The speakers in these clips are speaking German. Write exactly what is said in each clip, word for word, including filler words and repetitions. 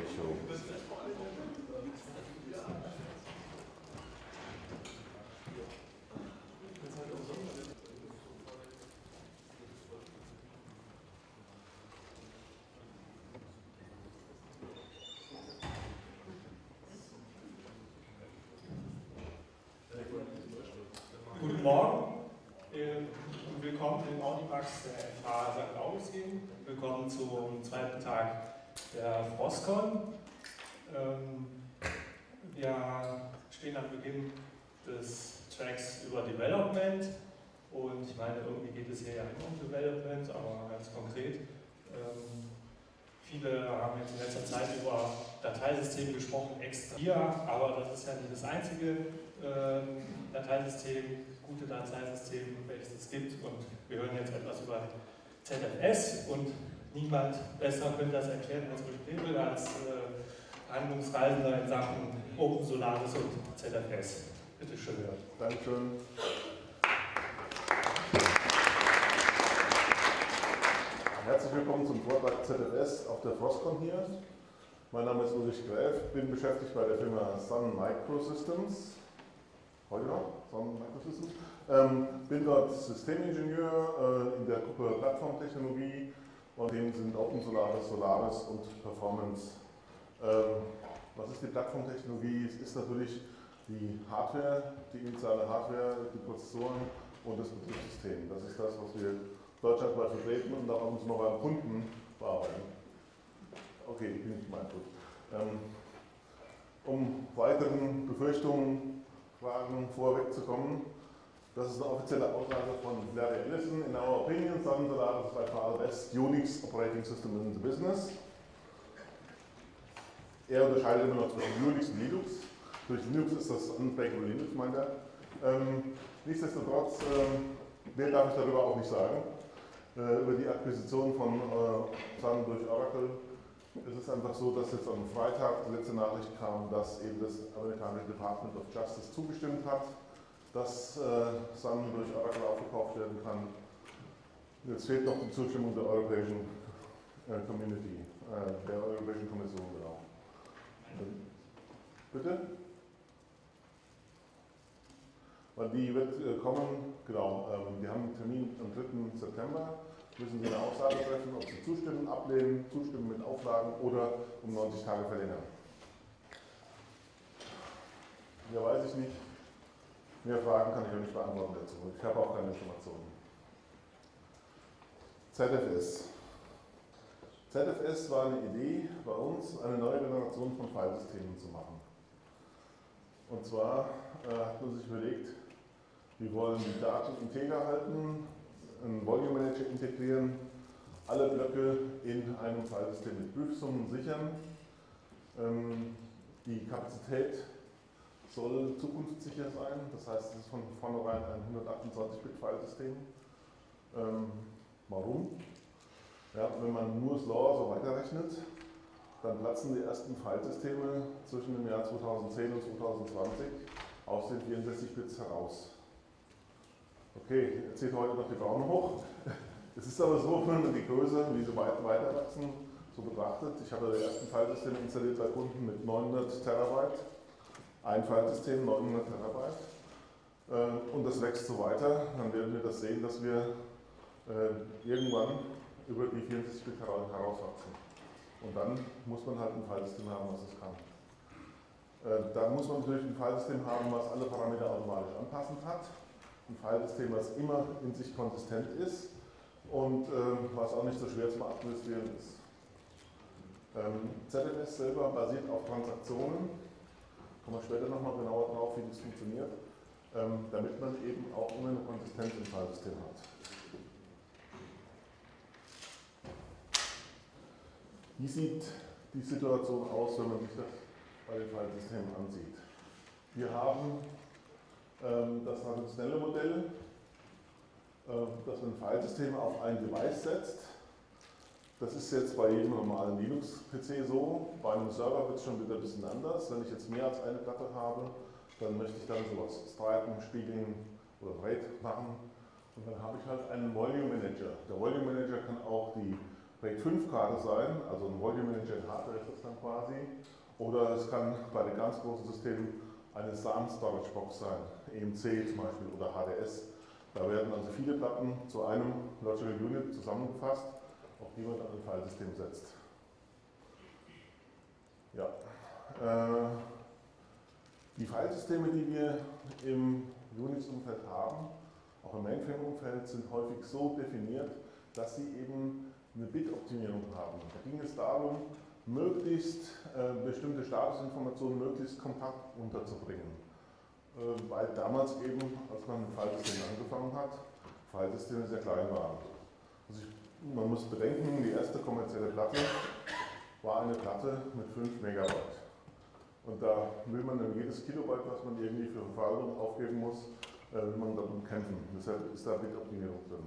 Show. Guten Morgen und willkommen im Audimax der F H Sankt Augustin. Willkommen zum zweiten Tag der Frostcon. Wir stehen am Beginn des Tracks über Development und ich meine, irgendwie geht es hier ja immer um Development, aber ganz konkret. Viele haben jetzt in letzter Zeit über Dateisysteme gesprochen, extra hier, aber das ist ja nicht das einzige äh, Dateisystem, gute Dateisystem, welches es gibt. Und wir hören jetzt etwas über Z F S und niemand besser könnte das erklären als Ulrich Pebel als äh, Handlungsreisender in Sachen Open Solaris und Z F S. Bitte schön. Dankeschön. Herzlich willkommen zum Vortrag Z F S auf der Frostcon hier. Mein Name ist Ulrich Gräf, bin beschäftigt bei der Firma Sun Microsystems. Heute noch? Sun Microsystems. Ähm, bin dort Systemingenieur äh, in der Gruppe Plattformtechnologie und Themen sind Open Solaris, Solaris und Performance. Ähm, was ist die Plattformtechnologie? Es ist natürlich die Hardware, die initiale Hardware, die Prozessoren und das Betriebssystem. Das ist das, was wir deutschlandweit vertreten und auch uns noch beim Kunden bearbeiten. Okay, ich bin nicht gemeint, gut. Ähm, um weiteren Befürchtungen, Fragen vorwegzukommen, das ist eine offizielle Aussage von Larry Ellison. In our opinion, Sun Solaris is by far the best Unix operating system in the business. Er unterscheidet immer noch zwischen Unix und Linux. Durch Linux ist das Unbreakable Linux, meint er. Ähm, nichtsdestotrotz, ähm, mehr darf ich darüber auch nicht sagen. Über die Akquisition von äh, Sun durch Oracle. Es ist einfach so, dass jetzt am Freitag die letzte Nachricht kam, dass eben das amerikanische Department of Justice zugestimmt hat, dass äh, Sun durch Oracle aufgekauft werden kann. Jetzt fehlt noch die Zustimmung der Europäischen äh, Community, äh, der Europäischen Kommission, genau. Bitte? Weil die wird äh, kommen, genau, ähm, wir haben einen Termin am dritten September, müssen Sie eine Aussage treffen, ob Sie zustimmen, ablehnen, zustimmen mit Auflagen oder um neunzig Tage verlängern. Mehr weiß ich nicht, mehr Fragen kann ich auch nicht beantworten dazu, ich habe auch keine Informationen. Z F S. Z F S war eine Idee bei uns, eine neue Generation von Filesystemen zu machen. Und zwar äh, hat man sich überlegt, wir wollen die Daten integer halten, einen Volume Manager integrieren, alle Blöcke in einem Filesystem mit Prüfsummen sichern. Ähm, die Kapazität soll zukunftssicher sein, das heißt, es ist von vornherein ein hundertachtundzwanzig Bit Filesystem. Ähm, warum? Ja, wenn man Moore's Law so weiterrechnet, dann platzen die ersten Filesysteme zwischen dem Jahr zweitausendzehn und zweitausendzwanzig aus den vierundsechzig Bits heraus. Okay, jetzt zieht heute noch die Daumen hoch. Es ist aber so, wenn man die Größe, wie sie weiter wachsen, so betrachtet. Ich habe die ersten Filesysteme installiert bei Kunden mit neunhundert Terabyte. Ein Filesystem, neunhundert Terabyte. Und das wächst so weiter. Dann werden wir das sehen, dass wir irgendwann über die vierundsechzig Bit herauswachsen. Und dann muss man halt ein Filesystem haben, was es kann. Äh, da muss man natürlich ein Filesystem haben, was alle Parameter automatisch anpassend hat. Ein Filesystem, was immer in sich konsistent ist und äh, was auch nicht so schwer zum Administrieren ist. Ähm, Z F S selber basiert auf Transaktionen. Kommen wir später nochmal genauer drauf, wie das funktioniert, ähm, damit man eben auch immer eine Konsistenz im Filesystem hat. Wie sieht die Situation aus, wenn man sich das bei den Filesystemen ansieht? Wir haben ähm, das traditionelle Modell, äh, dass man Filesysteme auf ein Device setzt. Das ist jetzt bei jedem normalen Linux-P C so. Bei einem Server wird es schon wieder ein bisschen anders. Wenn ich jetzt mehr als eine Platte habe, dann möchte ich dann sowas streiten, spiegeln oder RAID machen. Und dann habe ich halt einen Volume Manager. Der Volume Manager kann auch die RAID fünf Karte sein, also ein Volume Manager in Hardware ist das dann quasi. Oder es kann bei den ganz großen Systemen eine S A M Storage Box sein, E M C zum Beispiel oder H D S. Da werden also viele Platten zu einem Logical Unit zusammengefasst, auf die man dann ein Filesystem setzt. Ja. Äh, die Filesysteme, die wir im Unix-Umfeld haben, auch im Mainframe-Umfeld, sind häufig so definiert, dass sie eben eine Bit-Optimierung haben. Da ging es darum, möglichst äh, bestimmte Statusinformationen möglichst kompakt unterzubringen. Äh, weil damals eben, als man mit Filesystem angefangen hat, Filesysteme sehr klein waren. Also ich, man muss bedenken, die erste kommerzielle Platte war eine Platte mit fünf Megabyte. Und da will man dann jedes Kilobyte, was man irgendwie für Verwaltung aufgeben muss, äh, will man darum kämpfen. Deshalb ist da Bit-Optimierung drin.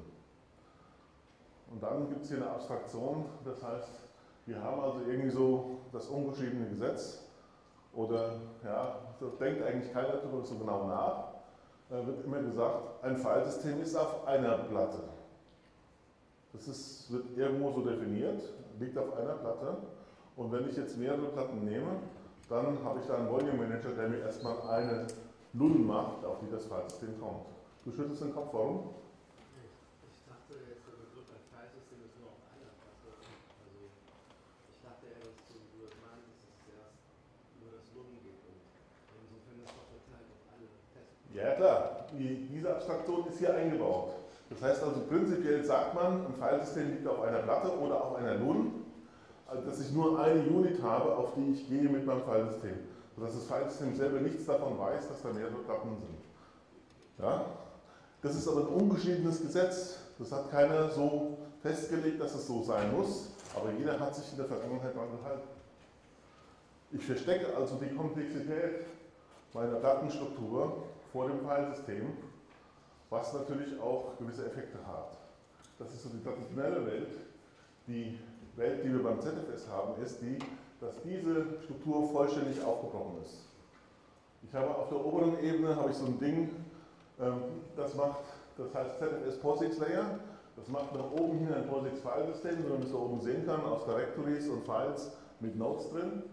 Und dann gibt es hier eine Abstraktion, das heißt, wir haben also irgendwie so das ungeschriebene Gesetz oder, ja, da denkt eigentlich keiner darüber so genau nach, da wird immer gesagt, ein Filesystem ist auf einer Platte. Das ist, wird irgendwo so definiert, liegt auf einer Platte und wenn ich jetzt mehrere Platten nehme, dann habe ich da einen Volume Manager, der mir erstmal eine Null macht, auf die das Filesystem kommt. Du schüttelst den Kopf, warum? Ich dachte jetzt, der Begriff ein Filesystem ist nur auf einer Platte. Also ich dachte eher, dass du meinst, dass es erst nur das Nullen gibt und insofern ist es doch verteilt auf alle Tests. Ja klar, die, diese Abstraktion ist hier eingebaut. Das heißt also prinzipiell sagt man, ein Filesystem liegt auf einer Platte oder auf einer Null, also dass ich nur eine Unit habe, auf die ich gehe mit meinem Filesystem. Sodass das Filesystem selber nichts davon weiß, dass da mehrere Platten sind. Ja? Das ist aber ein ungeschriebenes Gesetz. Das hat keiner so festgelegt, dass es so sein muss, aber jeder hat sich in der Vergangenheit daran gehalten. Ich verstecke also die Komplexität meiner Plattenstruktur vor dem Filesystem, was natürlich auch gewisse Effekte hat. Das ist so die traditionelle Welt. Die Welt, die wir beim Z F S haben, ist die, dass diese Struktur vollständig aufgebrochen ist. Ich habe auf der oberen Ebene habe ich so ein Ding, das macht, das heißt Z F S POSIX Layer, das macht nach oben hin ein POSIX Filesystem, wie man es da oben sehen kann, aus Directories und Files mit Nodes drin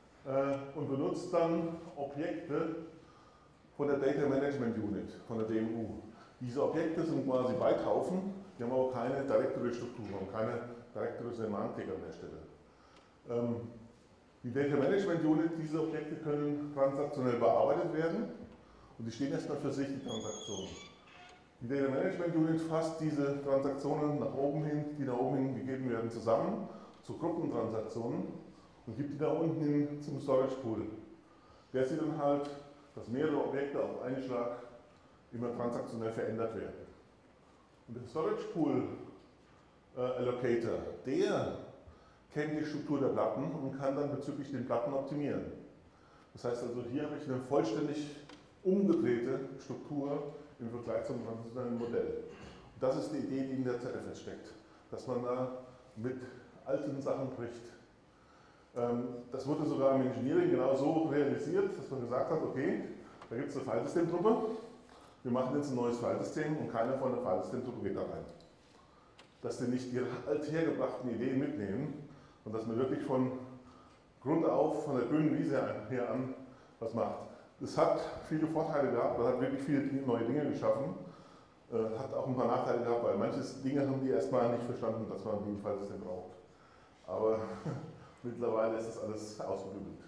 und benutzt dann Objekte von der Data Management Unit, von der D M U. Diese Objekte sind quasi Bytehaufen, die haben aber keine Directory-Struktur und keine Directory-Semantik an der Stelle. Ähm, die Data Management Unit, diese Objekte können transaktionell bearbeitet werden und die stehen erstmal für sich, die Transaktionen. Die Data Management Unit fasst diese Transaktionen nach oben hin, die nach oben hin gegeben werden, zusammen zu Gruppentransaktionen und gibt die da unten hin zum Storage Pool. Der sieht dann halt, dass mehrere Objekte auf einen Schlag immer transaktionell verändert werden. Und der Storage Pool äh, Allocator, der kennt die Struktur der Platten und kann dann bezüglich den Platten optimieren. Das heißt also, hier habe ich eine vollständig umgedrehte Struktur im Vergleich zum traditionellen Modell. Und das ist die Idee, die in der Z F S steckt, dass man da mit alten Sachen bricht. Ähm, das wurde sogar im Engineering genau so realisiert, dass man gesagt hat, okay, da gibt es eine Filesystemgruppe, wir machen jetzt ein neues Filesystem und keiner von der Filesystemgruppe geht da rein. Dass die nicht ihre althergebrachten Ideen mitnehmen und dass man wirklich von Grund auf, von der grünen Wiese her an, was macht. Das hat viele Vorteile gehabt, das hat wirklich viele neue Dinge geschaffen, äh, hat auch ein paar Nachteile gehabt, weil manche Dinge haben die erstmal nicht verstanden, dass man die ein Filesystem braucht. Aber mittlerweile ist das alles ausgebügelt.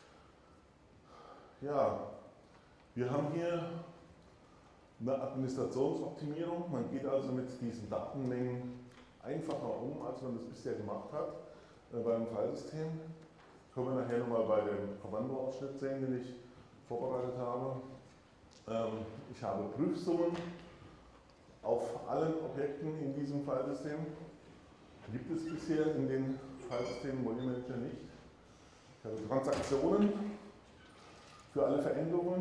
Ja, wir haben hier eine Administrationsoptimierung. Man geht also mit diesen Datenmengen einfacher um, als man das bisher gemacht hat äh, beim Filesystem. Können wir nachher nochmal bei dem Kommandoausschnitt sehen, den ich vorbereitet habe. Ähm, ich habe Prüfsummen auf allen Objekten in diesem Filesystem. Gibt es bisher in den Filesystemen Volume Manager nicht. Ich habe Transaktionen für alle Veränderungen.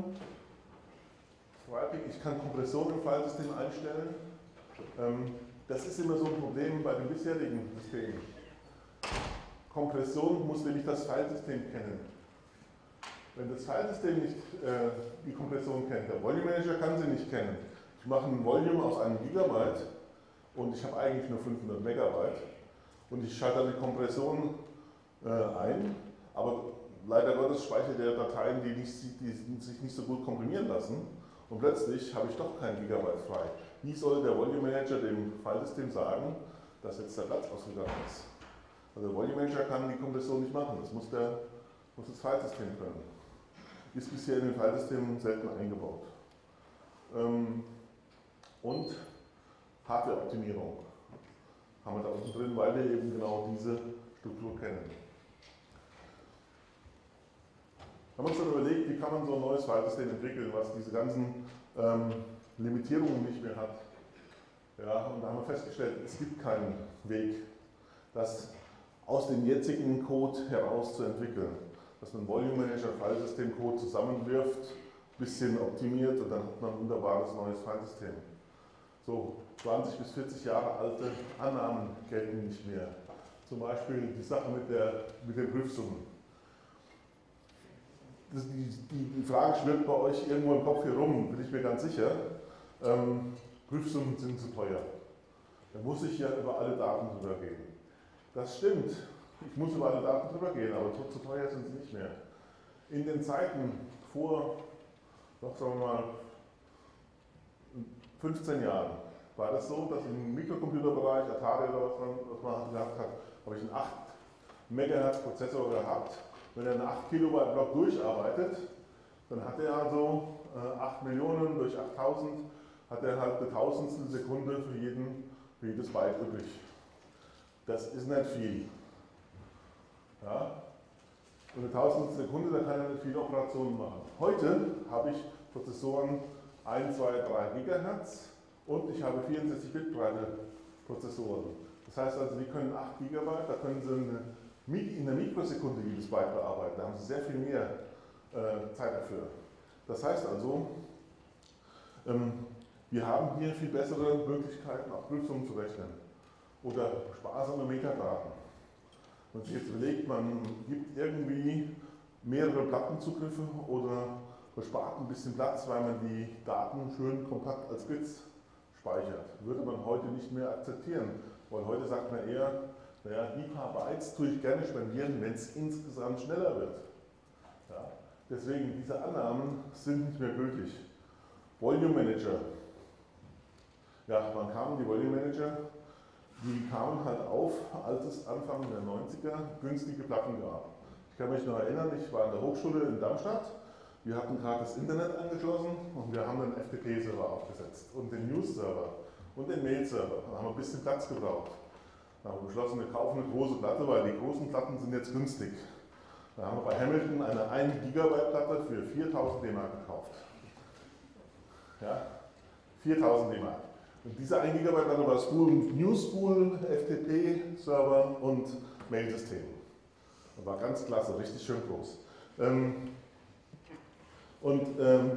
Ich kann Kompression im Filesystem einstellen. Das ist immer so ein Problem bei den bisherigen Systemen. Kompression muss nämlich das Filesystem kennen. Wenn das Filesystem nicht äh, die Kompression kennt, der Volume Manager kann sie nicht kennen. Ich mache ein Volume aus einem Gigabyte und ich habe eigentlich nur fünfhundert Megabyte. und ich schalte dann die Kompression äh, ein, aber leider Gottes speichert er Dateien, die, nicht, die sich nicht so gut komprimieren lassen und plötzlich habe ich doch kein Gigabyte frei. Wie soll der Volume Manager dem Filesystem sagen, dass jetzt der Platz ausgegangen ist? Also der Volume Manager kann die Kompression nicht machen, das muss, der, muss das Filesystem können. Ist bisher in den Filesystemen selten eingebaut. Ähm, und Hardware-Optimierung haben wir da unten drin, weil wir eben genau diese Struktur kennen. Wir haben uns dann überlegt, wie kann man so ein neues Filesystem entwickeln, was diese ganzen ähm, Limitierungen nicht mehr hat. Ja, und da haben wir festgestellt, es gibt keinen Weg, das aus dem jetzigen Code heraus zu entwickeln. Dass man Volume Manager Filesystem-Code zusammenwirft, ein bisschen optimiert und dann hat man ein wunderbares neues Filesystem. So zwanzig bis vierzig Jahre alte Annahmen gelten nicht mehr. Zum Beispiel die Sache mit, der, mit den Prüfsummen. Das, die, die, die Frage schwirrt bei euch irgendwo im Kopf hier rum, bin ich mir ganz sicher. Ähm, Prüfsummen sind zu teuer. Da muss ich ja über alle Daten drüber gehen. Das stimmt. Ich muss über alle Daten drüber gehen, aber zu teuer sind sie nicht mehr. In den Zeiten vor, noch sagen wir mal, fünfzehn Jahren war das so, dass im Mikrocomputerbereich, Atari oder was man, was man gehabt hat, habe ich einen acht Megahertz Prozessor gehabt. Wenn er einen acht Kilobyte Block durcharbeitet, dann hat er also äh, acht Millionen durch achttausend, hat er halt eine Tausendstel Sekunde für, jeden, für jedes Byte übrig. Das ist nicht viel. Ja? Und eine Tausendstel Sekunde, da kann er nicht viele Operationen machen. Heute habe ich Prozessoren eins, zwei, drei Gigahertz und ich habe vierundsechzig Bit breite Prozessoren. Das heißt also, die können acht Gigabyte, da können sie eine, in der Mikrosekunde jedes Byte bearbeiten. Da haben sie sehr viel mehr äh, Zeit dafür. Das heißt also, ähm, wir haben hier viel bessere Möglichkeiten, auch Prüfsummen zu rechnen. Oder sparsame Metadaten. Wenn man sich jetzt überlegt, man gibt irgendwie mehrere Plattenzugriffe oder bespart ein bisschen Platz, weil man die Daten schön kompakt als Bits speichert. Würde man heute nicht mehr akzeptieren, weil heute sagt man eher, naja, die paar Bytes tue ich gerne spendieren, wenn es insgesamt schneller wird. Ja, deswegen, diese Annahmen sind nicht mehr gültig. Volume Manager. Ja, wann kamen die Volume Manager? Die kamen halt auf, als es Anfang der neunziger günstige Platten gab. Ich kann mich noch erinnern, ich war an der Hochschule in Darmstadt. Wir hatten gerade das Internet angeschlossen und wir haben einen F T P-Server aufgesetzt und den News-Server und den Mail-Server. Da haben wir ein bisschen Platz gebraucht. Da haben wir beschlossen, wir kaufen eine große Platte, weil die großen Platten sind jetzt günstig. Da haben wir bei Hamilton eine ein Gigabyte Platte für viertausend D-Mark gekauft. Ja, viertausend D-Mark. Und diese ein Gigabyte Platte war Spool, Newspool, F T P-Server und Mail-System. Das war ganz klasse, richtig schön groß. Ähm, und ähm,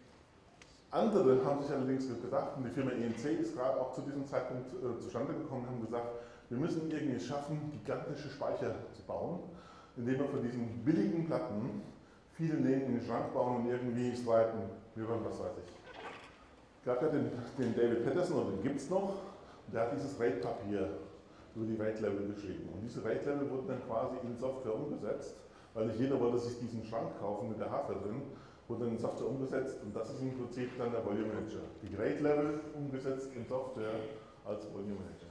andere haben sich allerdings gedacht, und die Firma E N C ist gerade auch zu diesem Zeitpunkt äh, zustande gekommen, haben gesagt, wir müssen irgendwie schaffen, gigantische Speicher zu bauen, indem wir von diesen billigen Platten viele nehmen, in den Schrank bauen und irgendwie streiten, hören, was weiß ich. Es gab ja den, den David Patterson, und den gibt es noch, und der hat dieses RAID-Papier über die RAID-Level geschrieben. Und diese RAID-Level wurden dann quasi in Software umgesetzt, weil nicht jeder wollte sich diesen Schrank kaufen mit der Hardware drin, wurde dann in Software umgesetzt, und das ist im Prinzip dann der Volume Manager. Die RAID-Level umgesetzt in Software als Volume Manager.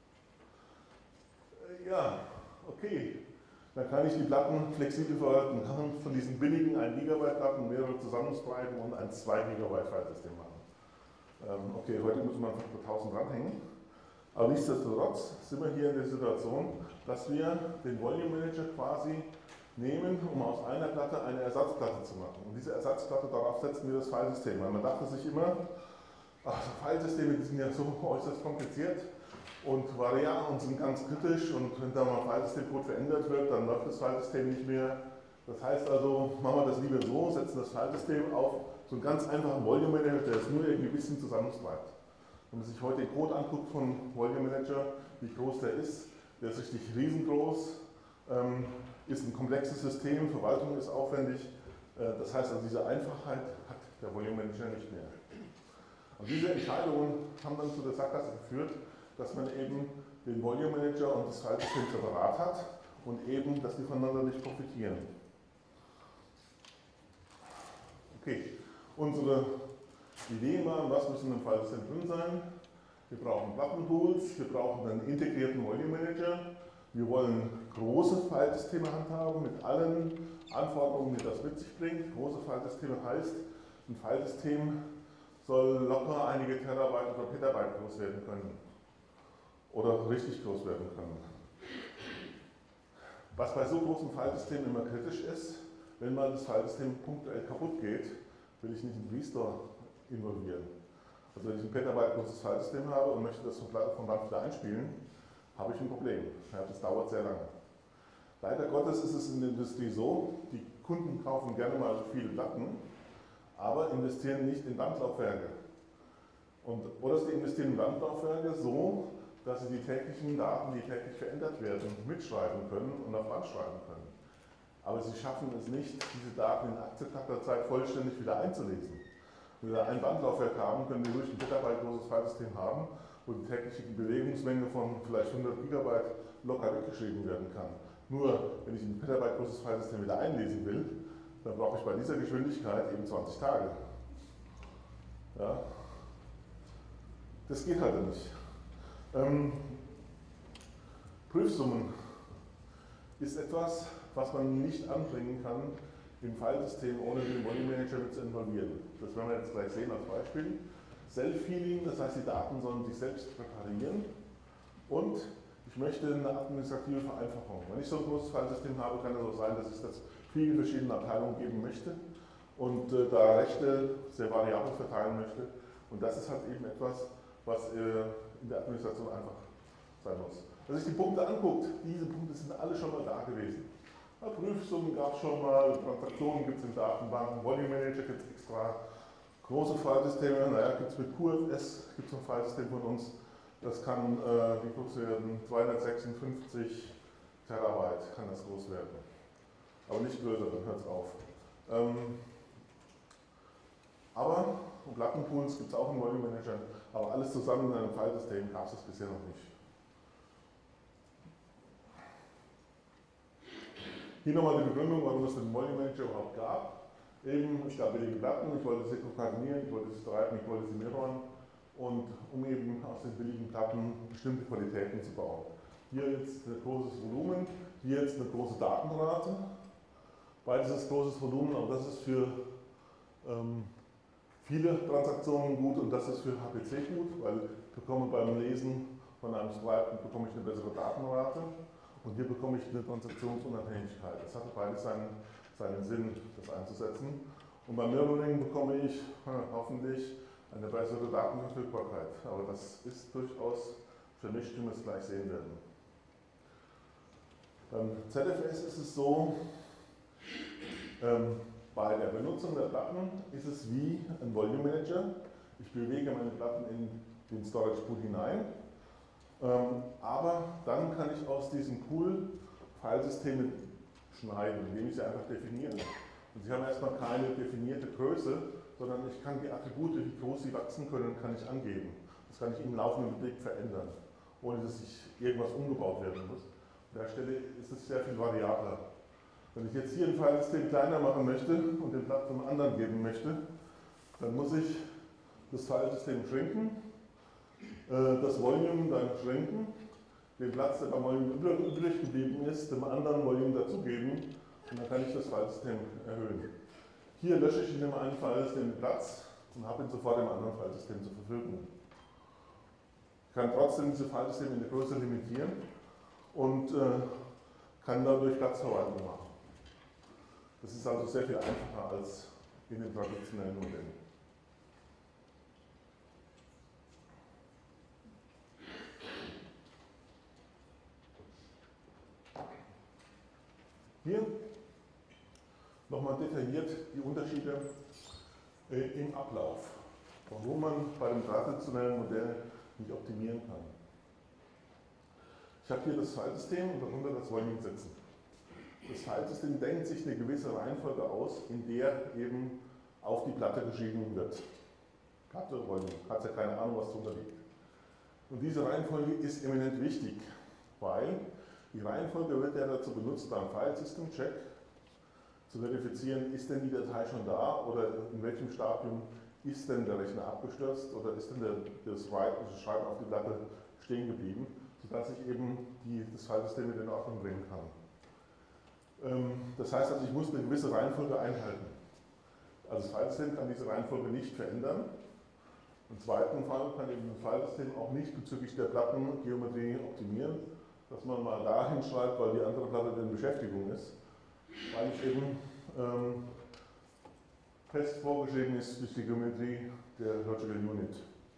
Ja, okay. Dann kann ich die Platten flexibel verwalten, kann von diesen billigen ein Gigabyte Platten mehrere zusammenspreiten und ein zwei Gigabyte Filesystem machen. Ähm, okay, heute muss man fast tausend dranhängen. Aber nichtsdestotrotz sind wir hier in der Situation, dass wir den Volume Manager quasi nehmen, um aus einer Platte eine Ersatzplatte zu machen. Und diese Ersatzplatte, darauf setzen wir das Filesystem. Weil man dachte sich immer, ach, Filesysteme, die sind ja so äußerst kompliziert und Variablen und sind ganz kritisch, und wenn da mal Filesystem-Code verändert wird, dann läuft das Filesystem nicht mehr. Das heißt also, machen wir das lieber so, setzen das Filesystem auf so einen ganz einfachen Volume Manager, der es nur irgendwie ein bisschen zusammenschreibt. Wenn man sich heute den Code anguckt von Volume Manager, wie groß der ist, der ist richtig riesengroß, ähm, ist ein komplexes System, Verwaltung ist aufwendig. Äh, das heißt also, diese Einfachheit hat der Volume Manager nicht mehr. Und diese Entscheidungen haben dann zu der Sackgasse geführt, dass man eben den Volume Manager und das Filesystem separat hat und eben, dass die voneinander nicht profitieren. Okay, unsere Idee war, was muss in einem Filesystem drin sein? Wir brauchen Plattenpools, wir brauchen einen integrierten Volume Manager, wir wollen große Filesysteme handhaben mit allen Anforderungen, die das mit sich bringt. Große Filesysteme heißt, ein Filesystem soll locker einige Terabyte oder Petabyte groß werden können oder richtig groß werden können. Was bei so großen Filesystemen immer kritisch ist, wenn mal das Filesystem punktuell kaputt geht, will ich nicht einen Restore involvieren. Also wenn ich ein Petabyte großes Filesystem habe und möchte das vom Land wieder einspielen, habe ich ein Problem. Ja, das dauert sehr lange. Leider Gottes ist es in der Industrie so, die Kunden kaufen gerne mal viele Platten, aber investieren nicht in Landlaufwerke. Und, oder sie investieren in Landlaufwerke so, dass sie die täglichen Daten, die täglich verändert werden, mitschreiben können und auf Band schreiben können. Aber sie schaffen es nicht, diese Daten in akzeptabler Zeit vollständig wieder einzulesen. Wenn wir ein Bandlaufwerk haben, können wir ruhig ein Petabyte großes Filesystem haben, wo die tägliche Bewegungsmenge von vielleicht hundert Gigabyte locker weggeschrieben werden kann. Nur, wenn ich ein Petabyte großes Filesystem wieder einlesen will, dann brauche ich bei dieser Geschwindigkeit eben zwanzig Tage. Ja? Das geht halt nicht. Ähm, Prüfsummen ist etwas, was man nicht anbringen kann im Filesystem, ohne den Volume Manager mit zu involvieren. Das werden wir jetzt gleich sehen als Beispiel. Self-Healing, das heißt, die Daten sollen sich selbst reparieren und ich möchte eine administrative Vereinfachung. Wenn ich so ein großes Filesystem habe, kann es auch sein, dass ich das vielen verschiedenen Abteilungen geben möchte und äh, da Rechte sehr variabel verteilen möchte. Und das ist halt eben etwas, was äh, in der Administration einfach sein muss. Wenn man sich die Punkte anguckt, diese Punkte sind alle schon mal da gewesen. Ja, Prüfsummen gab es schon mal, Transaktionen gibt es in Datenbanken, Volume Manager gibt es extra, große Filesysteme, naja, gibt es mit Q F S, gibt es ein Filesystem von uns, das kann, äh, wie groß werden, zweihundertsechsundfünfzig Terabyte kann das groß werden. Aber nicht größer, dann hört es auf. Ähm, aber Plattenpools gibt es auch in Volume Manager, aber alles zusammen in einem Filesystem gab es das bisher noch nicht. Hier nochmal die Begründung, warum es den Volume Manager überhaupt gab. Eben, es gab billige Platten, ich wollte sie konkatenieren, ich wollte sie streiten, ich wollte sie mirrorn und um eben aus den billigen Platten bestimmte Qualitäten zu bauen. Hier jetzt ein großes Volumen, hier jetzt eine große Datenrate. Beides ist großes Volumen, aber das ist für ähm, viele Transaktionen gut und das ist für H P C gut, weil ich bekomme beim Lesen von einem Scribe bekomme ich eine bessere Datenrate und hier bekomme ich eine Transaktionsunabhängigkeit. Das hatte beides seinen, seinen Sinn, das einzusetzen. Und beim Mirroring bekomme ich ja, hoffentlich eine bessere Datenverfügbarkeit. Aber das ist durchaus vermischt, wie wir es gleich sehen werden. Beim Z F S ist es so, ähm, bei der Benutzung der Platten ist es wie ein Volume Manager. Ich bewege meine Platten in den Storage Pool hinein, ähm, aber dann kann ich aus diesem Pool Filesysteme schneiden, indem ich sie einfach definiere. Und sie haben erstmal keine definierte Größe, sondern ich kann die Attribute, wie groß sie wachsen können, kann ich angeben. Das kann ich im laufenden Blick verändern, ohne dass ich irgendwas umgebaut werden muss. An der Stelle ist es sehr viel variabler. Wenn ich jetzt hier ein Filesystem kleiner machen möchte und den Platz zum anderen geben möchte, dann muss ich das Filesystem schrinken, das Volume dann schrinken, den Platz, der beim Volume übrig geblieben ist, dem anderen Volume dazugeben und dann kann ich das Filesystem erhöhen. Hier lösche ich in dem einen Filesystem den Platz und habe ihn sofort im anderen Filesystem zur Verfügung. Ich kann trotzdem diese Filesysteme in der Größe limitieren und äh, kann dadurch Platzverwaltung machen. Das ist also sehr viel einfacher als in den traditionellen Modellen. Hier nochmal detailliert die Unterschiede äh, im Ablauf, warum man bei dem traditionellen Modell nicht optimieren kann. Ich habe hier das Filesystem und darunter das Volume setzen. Das Filesystem denkt sich eine gewisse Reihenfolge aus, in der eben auf die Platte geschrieben wird. Platte, Volume, hat ja keine Ahnung, was drunter liegt. Und diese Reihenfolge ist eminent wichtig, weil die Reihenfolge wird ja dazu benutzt, beim File-System-Check zu verifizieren, ist denn die Datei schon da oder in welchem Stadium ist denn der Rechner abgestürzt oder ist denn der, das, Write, das Schreiben auf die Platte stehen geblieben, sodass ich eben die, das Filesystem mit in Ordnung bringen kann. Ähm, das heißt also, ich muss eine gewisse Reihenfolge einhalten. Also das Filesystem kann diese Reihenfolge nicht verändern. Im zweiten Fall kann eben das Filesystem auch nicht bezüglich der Plattengeometrie optimieren, dass man mal dahin schreibt, weil die andere Platte in Beschäftigung ist, weil es eben ähm, fest vorgeschrieben ist durch die Geometrie der Logical Unit.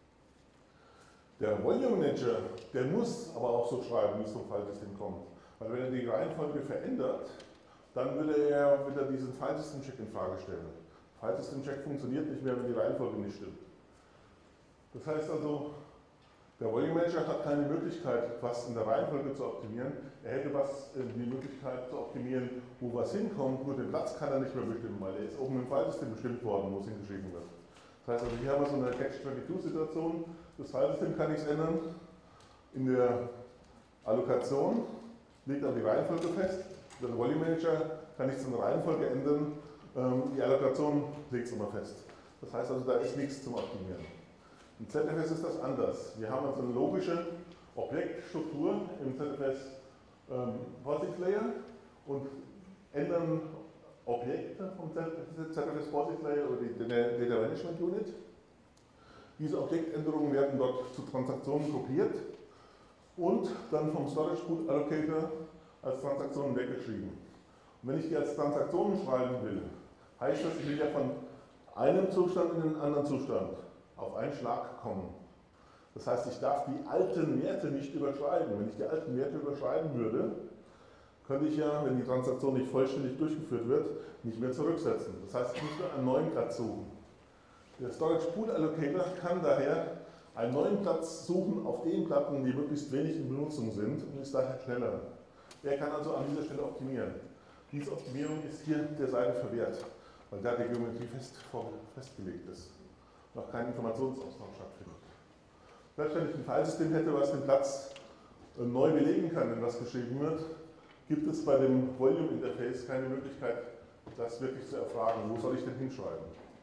Der Volume Manager, der muss aber auch so schreiben, wie es vom Filesystem kommt. Weil wenn er die Reihenfolge verändert, dann würde er wieder diesen Filesystem-Check in Frage stellen. Filesystem-Check funktioniert nicht mehr, wenn die Reihenfolge nicht stimmt. Das heißt also, der Volume Manager hat keine Möglichkeit, was in der Reihenfolge zu optimieren. Er hätte was, die Möglichkeit zu optimieren, wo was hinkommt, nur den Platz kann er nicht mehr bestimmen, weil er ist oben im Filesystem bestimmt worden, wo es hingeschrieben wird. Das heißt also, hier haben wir so eine Catch zweiundzwanzig Situation. Das Filesystem kann nichts ändern. In der Allokation legt er die Reihenfolge fest. Der Volume Manager kann nichts in der Reihenfolge ändern. Die Allokation legt es immer fest. Das heißt also, da ist nichts zum Optimieren. Im Z F S ist das anders. Wir haben also eine logische Objektstruktur im Z F S ähm, POSIX Layer und ändern Objekte vom Z F S POSIX Layer oder die Data Management Unit. Diese Objektänderungen werden dort zu Transaktionen kopiert und dann vom Storage Pool Allocator als Transaktionen weggeschrieben. Und wenn ich die als Transaktionen schreiben will, heißt das, ich will ja von einem Zustand in den anderen Zustand auf einen Schlag kommen. Das heißt, ich darf die alten Werte nicht überschreiben. Wenn ich die alten Werte überschreiben würde, könnte ich ja, wenn die Transaktion nicht vollständig durchgeführt wird, nicht mehr zurücksetzen. Das heißt, ich muss nur einen neuen Platz suchen. Der Storage Pool Allocator kann daher einen neuen Platz suchen auf den Platten, die möglichst wenig in Benutzung sind und ist daher schneller. Er kann also an dieser Stelle optimieren. Diese Optimierung ist hier der Seite verwehrt, weil da die Geometrie fest, festgelegt ist. Noch kein Informationsaustausch stattfindet. Selbst wenn ich ein Filesystem hätte, was den Platz neu belegen kann, wenn was geschrieben wird, gibt es bei dem Volume Interface keine Möglichkeit, das wirklich zu erfragen. Wo soll ich denn hinschreiben?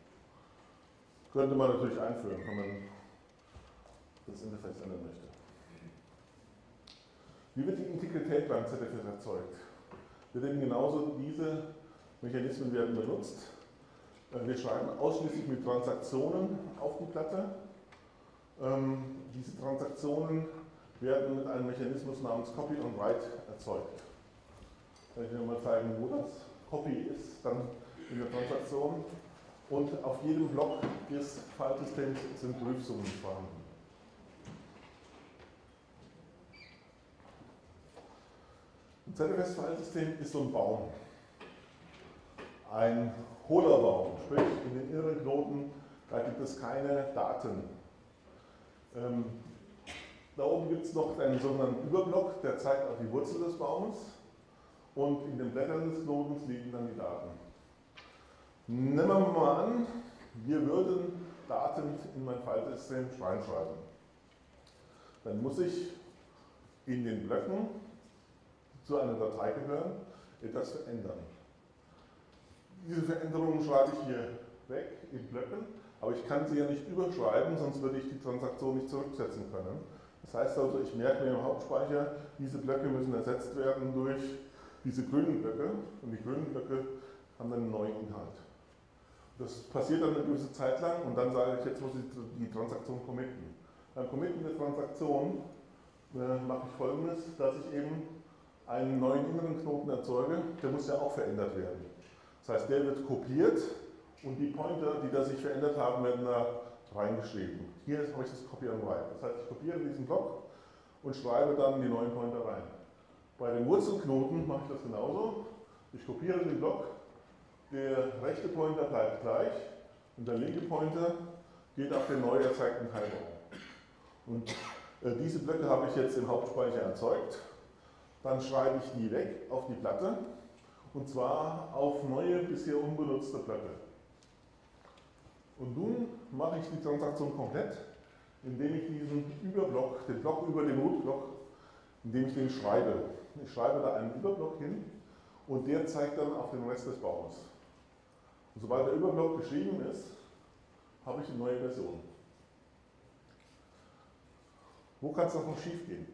Könnte man natürlich einführen, wenn man das Interface ändern möchte. Wie wird die Integrität beim Z F S erzeugt? Wird eben genauso diese Mechanismen werden benutzt. Wir schreiben ausschließlich mit Transaktionen auf die Platte. Ähm, diese Transaktionen werden mit einem Mechanismus namens Copy und Write erzeugt. Kann ich Ihnen mal zeigen, wo das Copy ist, dann in der Transaktion. Und auf jedem Block des Filesystems sind Prüfsummen vorhanden. Ein Z F S-Filesystem ist so ein Baum. Ein hohler Baum, sprich in den inneren Knoten, da gibt es keine Daten. Ähm, da oben gibt es noch einen sogenannten Überblock, der zeigt auf die Wurzel des Baumes und in den Blättern des Knotens liegen dann die Daten. Nehmen wir mal an, wir würden Daten in mein Filesystem reinschreiben. Dann muss ich in den Blöcken, die zu einer Datei gehören, etwas verändern. Diese Veränderungen schreibe ich hier weg in Blöcken, aber ich kann sie ja nicht überschreiben, sonst würde ich die Transaktion nicht zurücksetzen können. Das heißt also, ich merke mir im Hauptspeicher, diese Blöcke müssen ersetzt werden durch diese grünen Blöcke und die grünen Blöcke haben dann einen neuen Inhalt. Das passiert dann eine gewisse Zeit lang und dann sage ich, jetzt muss ich die Transaktion committen. Beim Committen der Transaktion äh, mache ich Folgendes, dass ich eben einen neuen inneren Knoten erzeuge, der muss ja auch verändert werden. Das heißt, der wird kopiert und die Pointer, die da sich verändert haben, werden da reingeschrieben. Hier habe ich das Copy and Write. Das heißt, ich kopiere diesen Block und schreibe dann die neuen Pointer rein. Bei den Wurzelknoten mache ich das genauso. Ich kopiere den Block, der rechte Pointer bleibt gleich und der linke Pointer geht auf den neu erzeigten Teilbaum. Und äh, diese Blöcke habe ich jetzt im Hauptspeicher erzeugt. Dann schreibe ich die weg auf die Platte. Und zwar auf neue, bisher unbenutzte Blöcke. Und nun mache ich die Transaktion komplett, indem ich diesen Überblock, den Block über dem Root-Block, indem ich den schreibe. Ich schreibe da einen Überblock hin und der zeigt dann auf den Rest des Baumes. Und sobald der Überblock geschrieben ist, habe ich eine neue Version. Wo kann es noch schief gehen?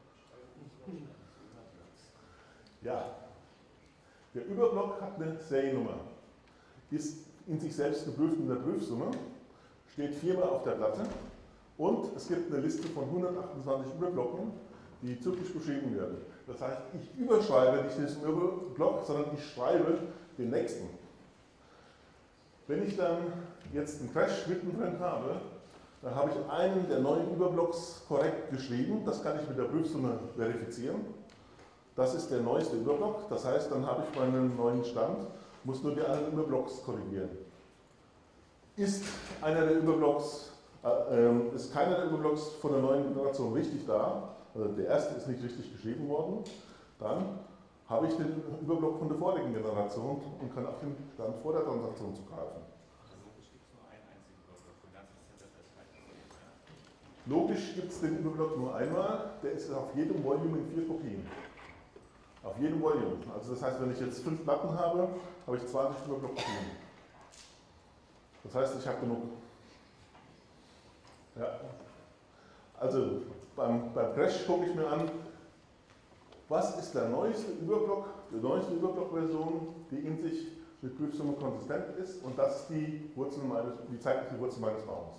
Ja, der Überblock hat eine Seriennummer, ist in sich selbst geprüft in der Prüfsumme, steht viermal auf der Platte und es gibt eine Liste von hundertachtundzwanzig Überblocken, die zyklisch beschrieben werden. Das heißt, ich überschreibe nicht diesen Überblock, sondern ich schreibe den nächsten. Wenn ich dann jetzt einen Crash mittendrin habe, dann habe ich einen der neuen Überblocks korrekt geschrieben. Das kann ich mit der Prüfsumme verifizieren. Das ist der neueste Überblock. Das heißt, dann habe ich meinen neuen Stand, muss nur die anderen Überblocks korrigieren. Ist einer der Überblocks, äh, äh, ist keiner der Überblocks von der neuen Generation richtig da, also der erste ist nicht richtig geschrieben worden, dann habe ich den Überblock von der vorigen Generation und kann auf den Stand vor der Transaktion zugreifen. Logisch gibt es den Überblock nur einmal, der ist auf jedem Volume in vier Kopien. Auf jedem Volume. Also das heißt, wenn ich jetzt fünf Platten habe, habe ich zwanzig Überblock-Kopien. Das heißt, ich habe genug. Ja. Also beim, beim Crash gucke ich mir an, was ist der neueste Überblock, die neueste Überblock-Version, die in sich mit Prüfsumme konsistent ist, und das ist die Wurzel meines, die zeigt die Wurzel meines Baumes.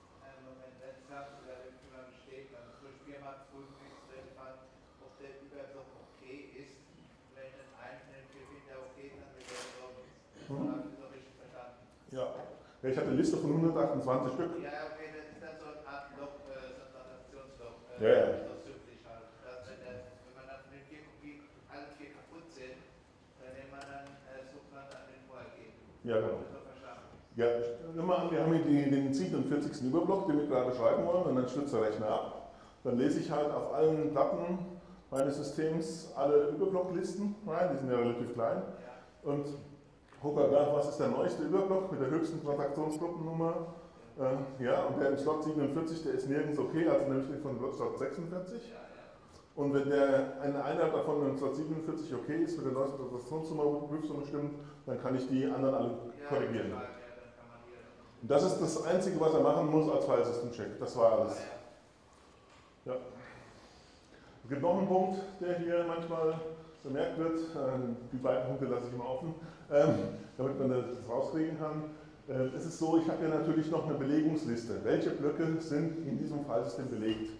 Ja, ich hatte eine Liste von hundertachtundzwanzig Stück. Ja, okay, das ist dann so eine Art Block, äh, so ein Transaktionsblock. Äh, ja, ja. So zyklisch halt. Dass, wenn, das, wenn man dann von den vier Kopien alle vier kaputt sind, dann nimmt man dann, äh, sucht man dann den vorhergehenden. Ja, genau. Das ist so verstanden. Ja, nimm mal an, wir haben hier die, den siebenundvierzigsten Überblock, den wir gerade schreiben wollen, und dann stürzt der Rechner ab. Dann lese ich halt auf allen Platten meines Systems alle Überblocklisten rein, die sind ja relativ klein. Ja. Und gucke halt nach, was ist der neueste Überblock mit der höchsten Transaktionsgruppennummer. Äh, ja, und der im Slot siebenundvierzig, der ist nirgends okay, also nehme ich den von Slot sechsundvierzig. Ja, ja. Und wenn der eine Einheit davon im Slot siebenundvierzig okay ist, mit der neuesten Transaktionsnummer, wo die Prüfsumme stimmt, dann kann ich die anderen alle korrigieren. Ja, ja, dann kann man hier Und das ist das Einzige, was er machen muss als File-System-Check. Das war alles. Ja. Es gibt noch einen Punkt, der hier manchmal bemerkt wird. Die beiden Punkte lasse ich immer offen, damit man das rauskriegen kann. Es ist so, ich habe hier natürlich noch eine Belegungsliste. Welche Blöcke sind in diesem Filesystem belegt?